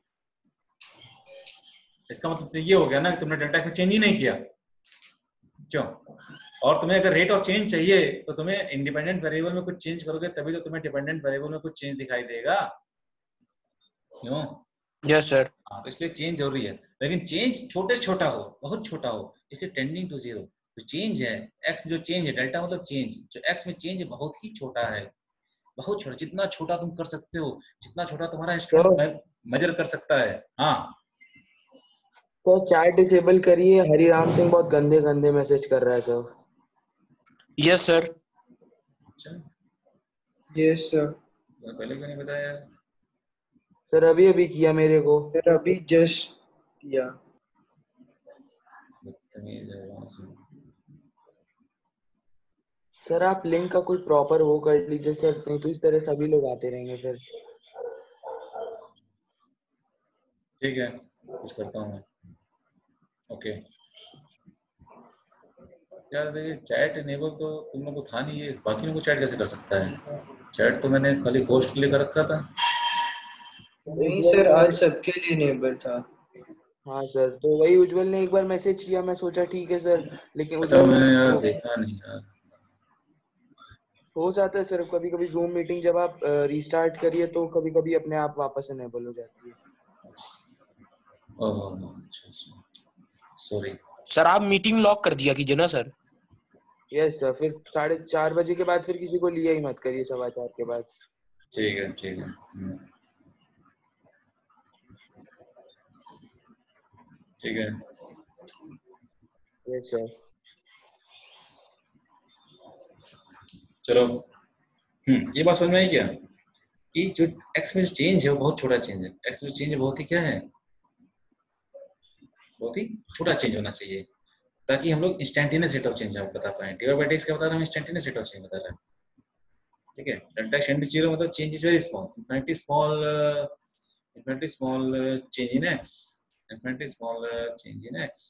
Speaker 1: इसका मतलब तो ये हो गया ना कि तुमने डेल्टा एक्स में चेंज ही नहीं किया। क्यों? और तुम्हें अगर रेट ऑफ चेंज चाहिए तो तुम्हें इंडिपेंडेंट वेरिएबल में कुछ चेंज करोगे तभी तो तुम्हें डिपेंडेंट वेरिएबल में कुछ चेंज दिखाई देगा। क्यों?
Speaker 2: Yes sir.
Speaker 1: हाँ, तो इसलिए चेंज जरूरी है, लेकिन चेंज छोटे से छोटा हो, बहुत छोटा हो, इसलिए टेंडिंग टू जीरो। जो चेंज है एक्स में, जो चेंज है डेल्टा मतलब चेंज, जो एक्स में चेंज है बहुत ही छोटा है, बहुत छोटा, जितना छोटा तुम कर सकते हो, जितना छोटा तुम्हारा इंस्ट्रूमेंट मेजर कर सकता है। हाँ
Speaker 3: तो चैट डिसेबल करिए, हरिराम सिंह बहुत गंदे गंदे मैसेज कर रहा है सर।
Speaker 2: Yes sir.
Speaker 1: अच्छा,
Speaker 5: यस सर।
Speaker 1: पहले क्यों नहीं बताया यार?
Speaker 3: सर अभी अभी किया मेरे को।
Speaker 5: सर अभी जस्ट किया।
Speaker 1: बदतमीज है वहाँ से।
Speaker 3: सर आप लिंक का कोई प्रॉपर वो कर लीजिए सर, नहीं तो इस तरह सभी लोग आते रहेंगे फिर।
Speaker 1: ठीक है, कुछ करता हूँ मैं। ओके, यार देखिए चैट इनेबल तो तुम लोग को था नहीं, ये बाकी लोगों को चैट कैसे कर सकता है? चैट तो मैंने खाली होस्ट के लिए कर रखा था।
Speaker 5: नहीं सर, आज सबके लिए इनेबल था।
Speaker 3: हाँ सर, तो वही उज्जवल ने एक बार मैसेज किया, मैं सोचा ठीक है सर, लेकिन
Speaker 1: अच्छा,
Speaker 3: उज्जवल
Speaker 1: मैंने यार
Speaker 3: तो
Speaker 1: देखा नहीं यार।
Speaker 3: हो जाता है सर, कभी कभी जूम मीटिंग जब आप रीस्टार्ट करिए तो कभी कभी अपने आप वापस इनेबल हो जाती है।
Speaker 1: ओह अच्छा अच्छा, सॉरी।
Speaker 2: सर आप मीटिंग लॉक कर दिया कीजिए ना सर।
Speaker 3: यस सर, फिर साढ़े चार बजे के बाद फिर किसी को लिया ही मत करिए सवा चार के बाद।
Speaker 1: ठीक है ठीक है। हम्म, ठीक है।
Speaker 3: Yes sir.
Speaker 1: चलो, हम्म ये बात समझ में आई क्या कि जो एक्स में जो चेंज है वो बहुत छोटा चेंज है। एक्स में चेंज बहुत ही क्या है? बहुत ही छोटा चेंज होना चाहिए, ताकि हम लोग इंस्टेंटेनियस रेट ऑफ चेंज आप बता पाए। डी बाई डी एक्स क्या बता रहा है? इंस्टेंटेनियस रेट ऑफ चेंज बता रहा है। ठीक है, delta x tend to zero मतलब change is very small, infinity small, infinity small change in x, infinity small change in x.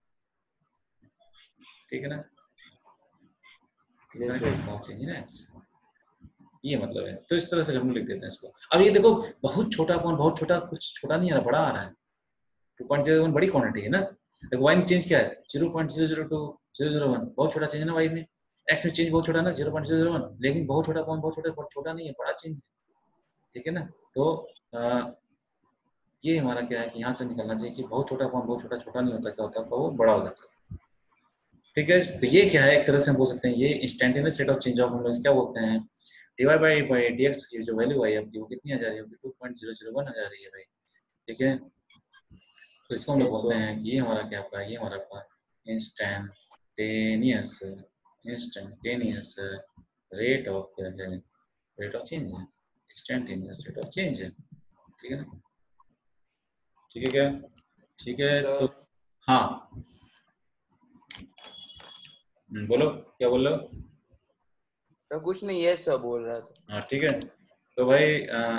Speaker 1: ठीक है ना, infinity small change in x, ये मतलब है। तो इस तरह से हम लिख देते हैं इसको। अब ये देखो बहुत छोटा कौन, बहुत छोटा, कुछ छोटा नहीं आ रहा, बड़ा आ रहा है। टू पॉइंट जीरो वन बड़ी क्वांटिटी है ना। देखो वाई में चेंज क्या है? Zero point zero zero two zero zero one, बहुत छोटा चेंज है ना वाई में। एक्स में चेंज बहुत छोटा ना, zero point zero zero one, लेकिन बहुत छोटा कौन? बहुत छोटा, बहुत छोटा नहीं है, बड़ा चेंज है। ठीक है ना, तो आ, ये हमारा क्या है कि यहाँ से निकलना चाहिए कि बहुत छोटा कौन? बहुत छोटा, छोटा नहीं होता, क्या होता है? वो बड़ा हो जाता है। ठीक है, तो ये क्या है? एक तरह से हम बोल सकते हैं ये instantaneous rate of change of हम लोग क्या बोलते हैं? डिवाइड बाई बाई डीएक्स की जो वैल्यू आई आपकी वो कितनी आ जा रही है? Two point zero zero one आ जा रही है भाई। ठीक है, तो इसको हम लोग बोलते हैं कि ये हमारा क्या आपका, ये हमारा आपका इंस्टेंटेनियस इंस्टेंटेनियस रेट ऑफ क्या है? रेट ऑफ चेंज है, इंस्टेंटेनियस रेट ऑफ चेंज है। ठीक है ना, ठीक है क्या? ठीक है, तो हाँ बोलो, क्या बोल रहे हो?
Speaker 3: तो कुछ नहीं, ये सब बोल रहा था।
Speaker 1: हाँ ठीक है, तो भाई आ,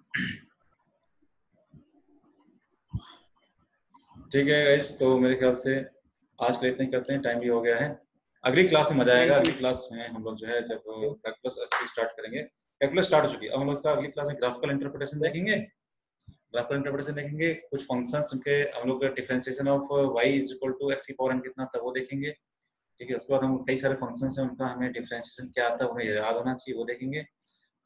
Speaker 1: ठीक है गाइस, तो मेरे ख्याल से आज के लिए इतना ही करते हैं, टाइम भी हो गया है। अगली क्लास में मजा आएगा। अगली क्लास में हम लोग जो है जब कैलकुलस अच्छी स्टार्ट करेंगे, कैलकुलस स्टार्ट हो चुकी है, अब हम लोग अगली क्लास में ग्राफिकल इंटरप्रिटेशन देखेंगे। ग्राफिकल इंटरप्रिटेशन देखेंगे, कुछ फंक्शंस उनके हम लोग differentiation of y is equal to x की पावर n कितना था वो देखेंगे। ठीक है, उसके बाद हम कई सारे फंक्शंस हैं उनका हमें डिफरेंशिएशन क्या आता है हमें याद होना चाहिए, वो देखेंगे।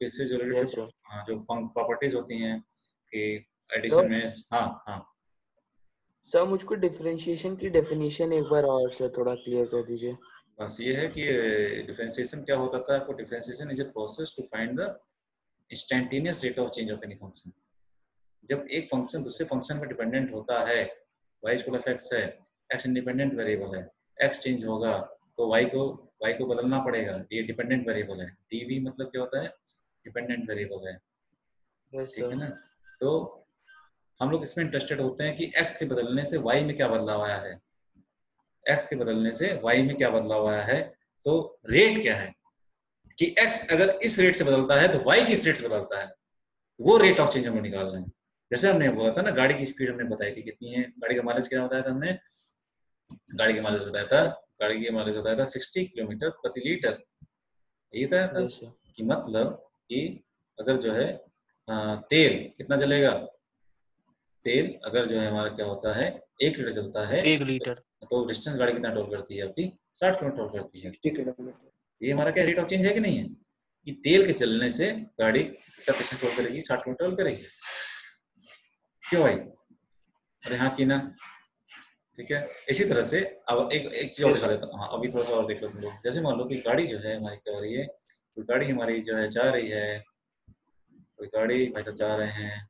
Speaker 1: इससे जो
Speaker 3: Yes,
Speaker 1: रिलेटेड
Speaker 3: sir.
Speaker 1: जो प्रॉपर्टीज होती हैं कि
Speaker 3: Sir,
Speaker 1: एडिशन में हाँ हाँ
Speaker 3: सर मुझको डिफरेंशिएशन की डेफिनेशन एक बार और सर थोड़ा क्लियर कर दीजिए.
Speaker 1: बस ये है कि डिफरेंशिएशन क्या होता था आपको differentiation is a process to find the instantaneous rate of change of any function. जब एक फंक्शन दूसरे फंक्शन पर डिपेंडेंट होता है, y इक्वल एफ एक्स है, x इंडिपेंडेंट वेरिएबल है, x चेंज होगा तो y को y को बदलना पड़ेगा, ये डिपेंडेंट वेरिएबल है. dv मतलब क्या होता है, डिपेंडेंट वेरिएबल है.
Speaker 3: Yes,
Speaker 1: ठीक है
Speaker 3: sir.
Speaker 1: ना. तो हम लोग इसमें इंटरेस्टेड होते हैं कि x के बदलने से y में क्या बदलाव आया है, x के बदलने से y में क्या बदलाव आया है. तो रेट क्या है कि x अगर इस रेट से बदलता है तो y किस रेट से बदलता है, वो रेट ऑफ चेंज हम निकाल रहे हैं. जैसे हमने बोला था ना, गाड़ी की स्पीड हमने बताई थी कितनी है, गाड़ी का माइलेज क्या बताया था हमने, गाड़ी का माइलेज बताया था गाड़ी का माइलेज बताया था साठ किलोमीटर प्रति लीटर. यही बताया था
Speaker 3: Yes, sir.
Speaker 1: कि मतलब कि अगर जो है आ, तेल कितना चलेगा, तेल अगर जो है हमारा क्या होता है एक लीटर चलता है
Speaker 2: एक लीटर
Speaker 1: तो डिस्टेंस गाड़ी कितना टोल करती है आपकी, साठ किलोमीटर टोल करती है.
Speaker 3: Sixty kilometre.
Speaker 1: ये हमारा क्या रेट ऑफ चेंज है कि नहीं है, कि तेल के चलने से गाड़ी कितना डिस्टेंस टोल करेगी, साठ किलोमीटर टोल करेगी. क्यों भाई, अरे हाँ की ना. ठीक है. इसी तरह से अब एक एक चीज और दिखा देता हूँ. हाँ अभी थोड़ा सा और देख लो तुम लोग. जैसे मान लो कि गाड़ी जो है हमारी क्या हो रही है, कोई गाड़ी हमारी जो है जा रही है, कोई गाड़ी भाई साहब जा रहे हैं,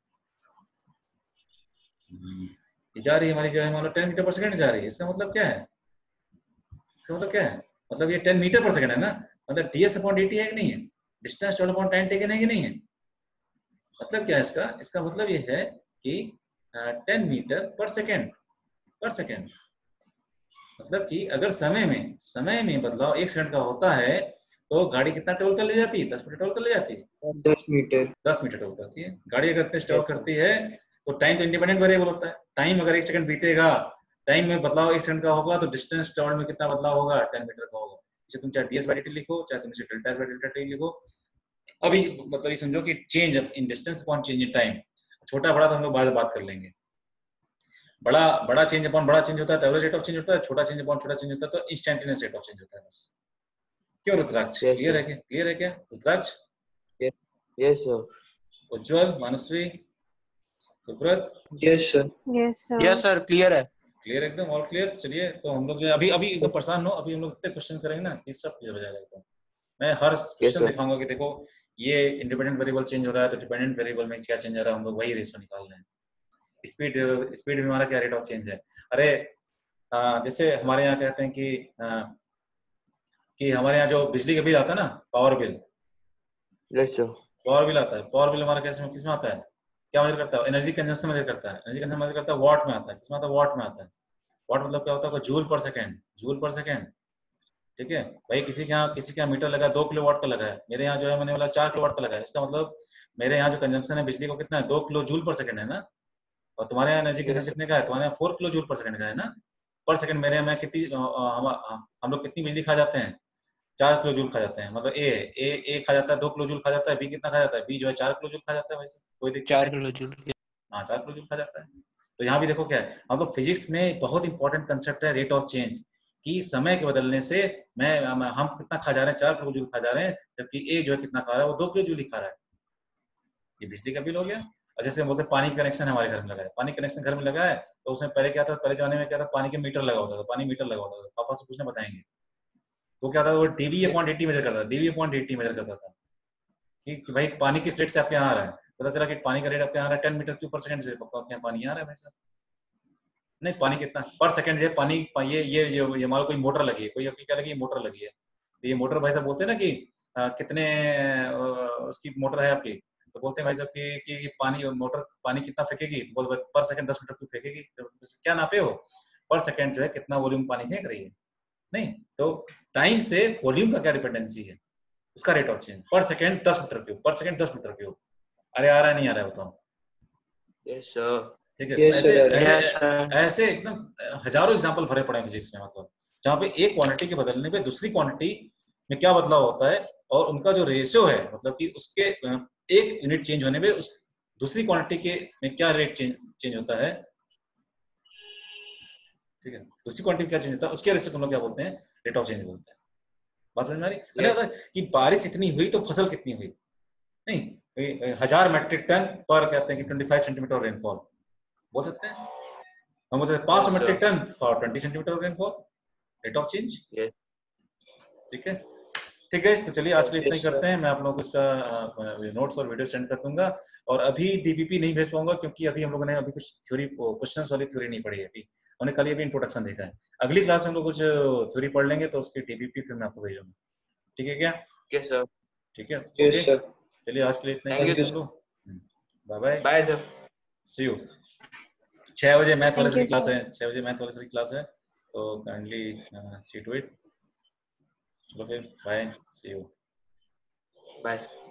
Speaker 1: ये जा रही है हमारी जो है मान लो टेन मीटर पर सेकंड जा रही है. इसका मतलब क्या है, इसका मतलब क्या है, मतलब ये टेन मीटर पर सेकंड है ना, मतलब ds अपॉन dt है कि नहीं है, distance twelve upon time taken है कि नहीं है. मतलब क्या है इसका, इसका मतलब ये है कि ten metre per second per second. मतलब कि अगर समय में समय में बदलाव एक सेकंड का होता है तो गाड़ी कितना टोल कर ले जाती है, दस मीटर टोल कर ले जाती है.
Speaker 3: दस मीटर.
Speaker 1: दस मीटर टोल करती है गाड़ी. अगर इतने टोल करती है तो टाइम तो इंडिपेंडेंट वेरिएबल होता है. टाइम अगर एक सेकंड बीतेगा, टाइम में बदलाव एक सेकंड का होगा तो डिस्टेंस ट्रेवल में कितना बदलाव होगा, टेन मीटर का होगा. इसे तुम चाहे ds बाई dt लिखो, चाहे तुम इसे delta s by delta t लिखो. अभी मतलब ये समझो कि change in distance upon change in time, छोटा बड़ा तो हम लोग बाद में बात कर लेंगे. बड़ा बड़ा चेंज अपॉन बड़ा चेंज होता है तो एवरेज रेट ऑफ चेंज होता है, छोटा चेंज अपॉन छोटा चेंज होता है तो इंस्टेंटेनियस रेट ऑफ चेंज होता है. बस. क्यों रुद्राक्ष, क्लियर है क्या, क्लियर है क्या Rudraksh?
Speaker 3: Yes sir.
Speaker 1: Ujjwal, Manasvi, Subrata?
Speaker 3: Yes sir.
Speaker 7: Yes sir.
Speaker 2: Yes sir clear है.
Speaker 1: क्लियर, एकदम ऑल क्लियर. चलिए तो हम लोग जो है अभी अभी एकदम परेशान हो, अभी हम लोग इतने क्वेश्चन करेंगे ना कि सब क्लियर हो जाएगा एकदम. मैं हर क्वेश्चन दिखाऊंगा कि देखो ये इंडिपेंडेंट वेरिएबल चेंज हो रहा है तो डिपेंडेंट वेरिएबल में क्या चेंज आ रहा है, हम लोग वही रेशियो निकाल रहे हैं. स्पीड स्पीड में हमारा क्या रेट ऑफ चेंज है. अरे आ, जैसे हमारे यहाँ कहते हैं कि आ, कि हमारे यहाँ जो बिजली का बिल आता है ना, power bill.
Speaker 3: Yes sir.
Speaker 1: Power bill आता है. पावर बिल हमारा कैसे किस में आता है, क्या मेजर करता है, एनर्जी कंजम्पशन मेजर करता है. एनर्जी कंजम्पशन मेजर करता है वॉट में आता है. किसमें आता है, वॉट में आता है. वॉट मतलब क्या होता है, joule per second, joule per second. ठीक है भाई. किसी के यहाँ किसी के यहाँ मीटर लगा दो किलो वाट का लगा है, मेरे यहाँ जो है मैंने बोला चार किलो वाट का लगा है. इसका मतलब मेरे यहाँ जो कंजम्पशन है बिजली को कितना है, दो किलो जूल पर सेकंड है ना. और तुम्हारे यहाँ एनर्जी कंजम्पशन कितने का है, तुम्हारे यहाँ four kilo joule per second का है ना. पर सेकंड मेरे यहाँ कितनी हम हम लोग कितनी बिजली खा जाते हैं, चार किलो जूल खा जाते हैं. मतलब ए ए ए खा जाता है दो किलो जूल खा जाता है, बी कितना खा जाता है, बी जो है चार किलो जूल खा जाता है. वैसे कोई दिक्कत
Speaker 2: चार किलो जूल.
Speaker 1: हाँ चार किलो जूल खा जाता है. तो यहाँ भी देखो क्या है, मतलब फिजिक्स में बहुत इंपॉर्टेंट कंसेप्ट है रेट ऑफ चेंज, कि समय के बदलने से मैं हम कितना खा जा रहे हैं, चार किलो जूल खा जा रहे हैं, जबकि ए जो है कितना खा रहा है, वो दो किलो जूल ही खा रहा है. ये बिजली का बिल हो गया. और जैसे हम बोलते हैं पानी कनेक्शन हमारे घर में लगा है, पानी कनेक्शन घर में लगा है तो उसमें पहले क्या था, पहले जमाने में क्या था, पानी के मीटर लगा होता था, पानी मीटर लगा होता था. पापा से पूछना बताएंगे. तो क्या था, वो डीवी अपॉन dt मेजर करता था, डीवी अपॉन dt मेजर करता था कि, कि भाई पानी किस रेट से आपके यहाँ आ रहा है. पता चला कि पानी का रेट आपके यहाँ आ रहा है ten metre cube per second से, आपके यहाँ पानी आ रहा है भाई साहब. नहीं पानी कितना पर सेकंड है पानी. ये ये ये, ये मान लो कोई मोटर लगी है, कोई आपकी क्या लगी है, मोटर लगी है. तो ये मोटर भाई साहब बोलते हैं ना कि आ, कितने आ, उसकी मोटर है आपकी, तो बोलते हैं भाई साहब कि, कि पानी मोटर पानी कितना फेंकेगी, तो बोल पर सेकंड दस मीटर क्यूब फेंकेगी. तो क्या नापे हो, पर सेकंड जो है कितना वॉल्यूम पानी फेंक रही है. नहीं तो टाइम से वॉल्यूम का क्या डिपेंडेंसी है, उसका rate of change. Per second दस मीटर क्यूब, पर सेकंड दस मीटर क्यूब. अरे आ रहा है नहीं आ रहा है बताओ.
Speaker 3: Yes sir.
Speaker 1: ठीक है.
Speaker 3: Yes,
Speaker 1: ऐसे
Speaker 3: sir.
Speaker 1: ऐसे,
Speaker 2: Yes,
Speaker 1: ऐसे एकदम हजारों एग्जांपल भरे पड़े हैं फिजिक्स में. मतलब जहाँ पे एक क्वांटिटी के बदलने पे दूसरी क्वांटिटी में क्या बदलाव होता है और उनका जो रेशियो है, मतलब कि उसके एक यूनिट चेंज होने पे उस दूसरी क्वांटिटी के में क्या रेट चेंज चेंज होता है. ठीक है. दूसरी क्वांटिटी क्या चेंज होता है, उसके रेशियो को हम लोग क्या बोलते हैं, रेट ऑफ चेंज बोलते हैं. बात समझ में आ रही है कि बारिश इतनी हुई तो फसल कितनी हुई. नहीं, हजार मेट्रिक टन पर कहते हैं कि पच्चीस सेंटीमीटर रेनफॉल बोल सकते हैं हम, बोल सकते हैं पाँच सौ मेट्रिक टन फॉर बीस centimetre rainfall rate of change. ठीक है ठीक है। तो चलिए आज के लिए इतना ही करते हैं। मैं आप लोगों को इसका नोट्स और वीडियो सेंड कर दूंगा। और अभी डीपीपी नहीं भेज पाऊंगा क्योंकि अभी हम लोगों ने अभी कुछ थ्योरी क्वेश्चंस वाली थ्योरी नहीं पढ़ी है, अभी हमने खाली अभी इंट्रोडक्शन देखा है। अगली क्लास में हम लोग कुछ थ्योरी पढ़ लेंगे तो उसकी डीपीपी फिर मैं आपको भेजूंगा। ठीक है क्या?
Speaker 3: Okay sir.
Speaker 1: ठीक है
Speaker 3: यस सर।
Speaker 1: चलिए आज के लिए इतना ही
Speaker 3: थैंक
Speaker 1: करते
Speaker 3: यू
Speaker 1: हैं हम लोग। Bye bye
Speaker 3: bye sir.
Speaker 1: See you. छह बजे मैथ वाले
Speaker 7: Thank you,
Speaker 1: सर की क्लास
Speaker 7: sir.
Speaker 1: है, छह बजे मैथ वाले सर की क्लास है, तो काइंडली सी टू इट। चलो फिर bye see you.
Speaker 3: Bye sir.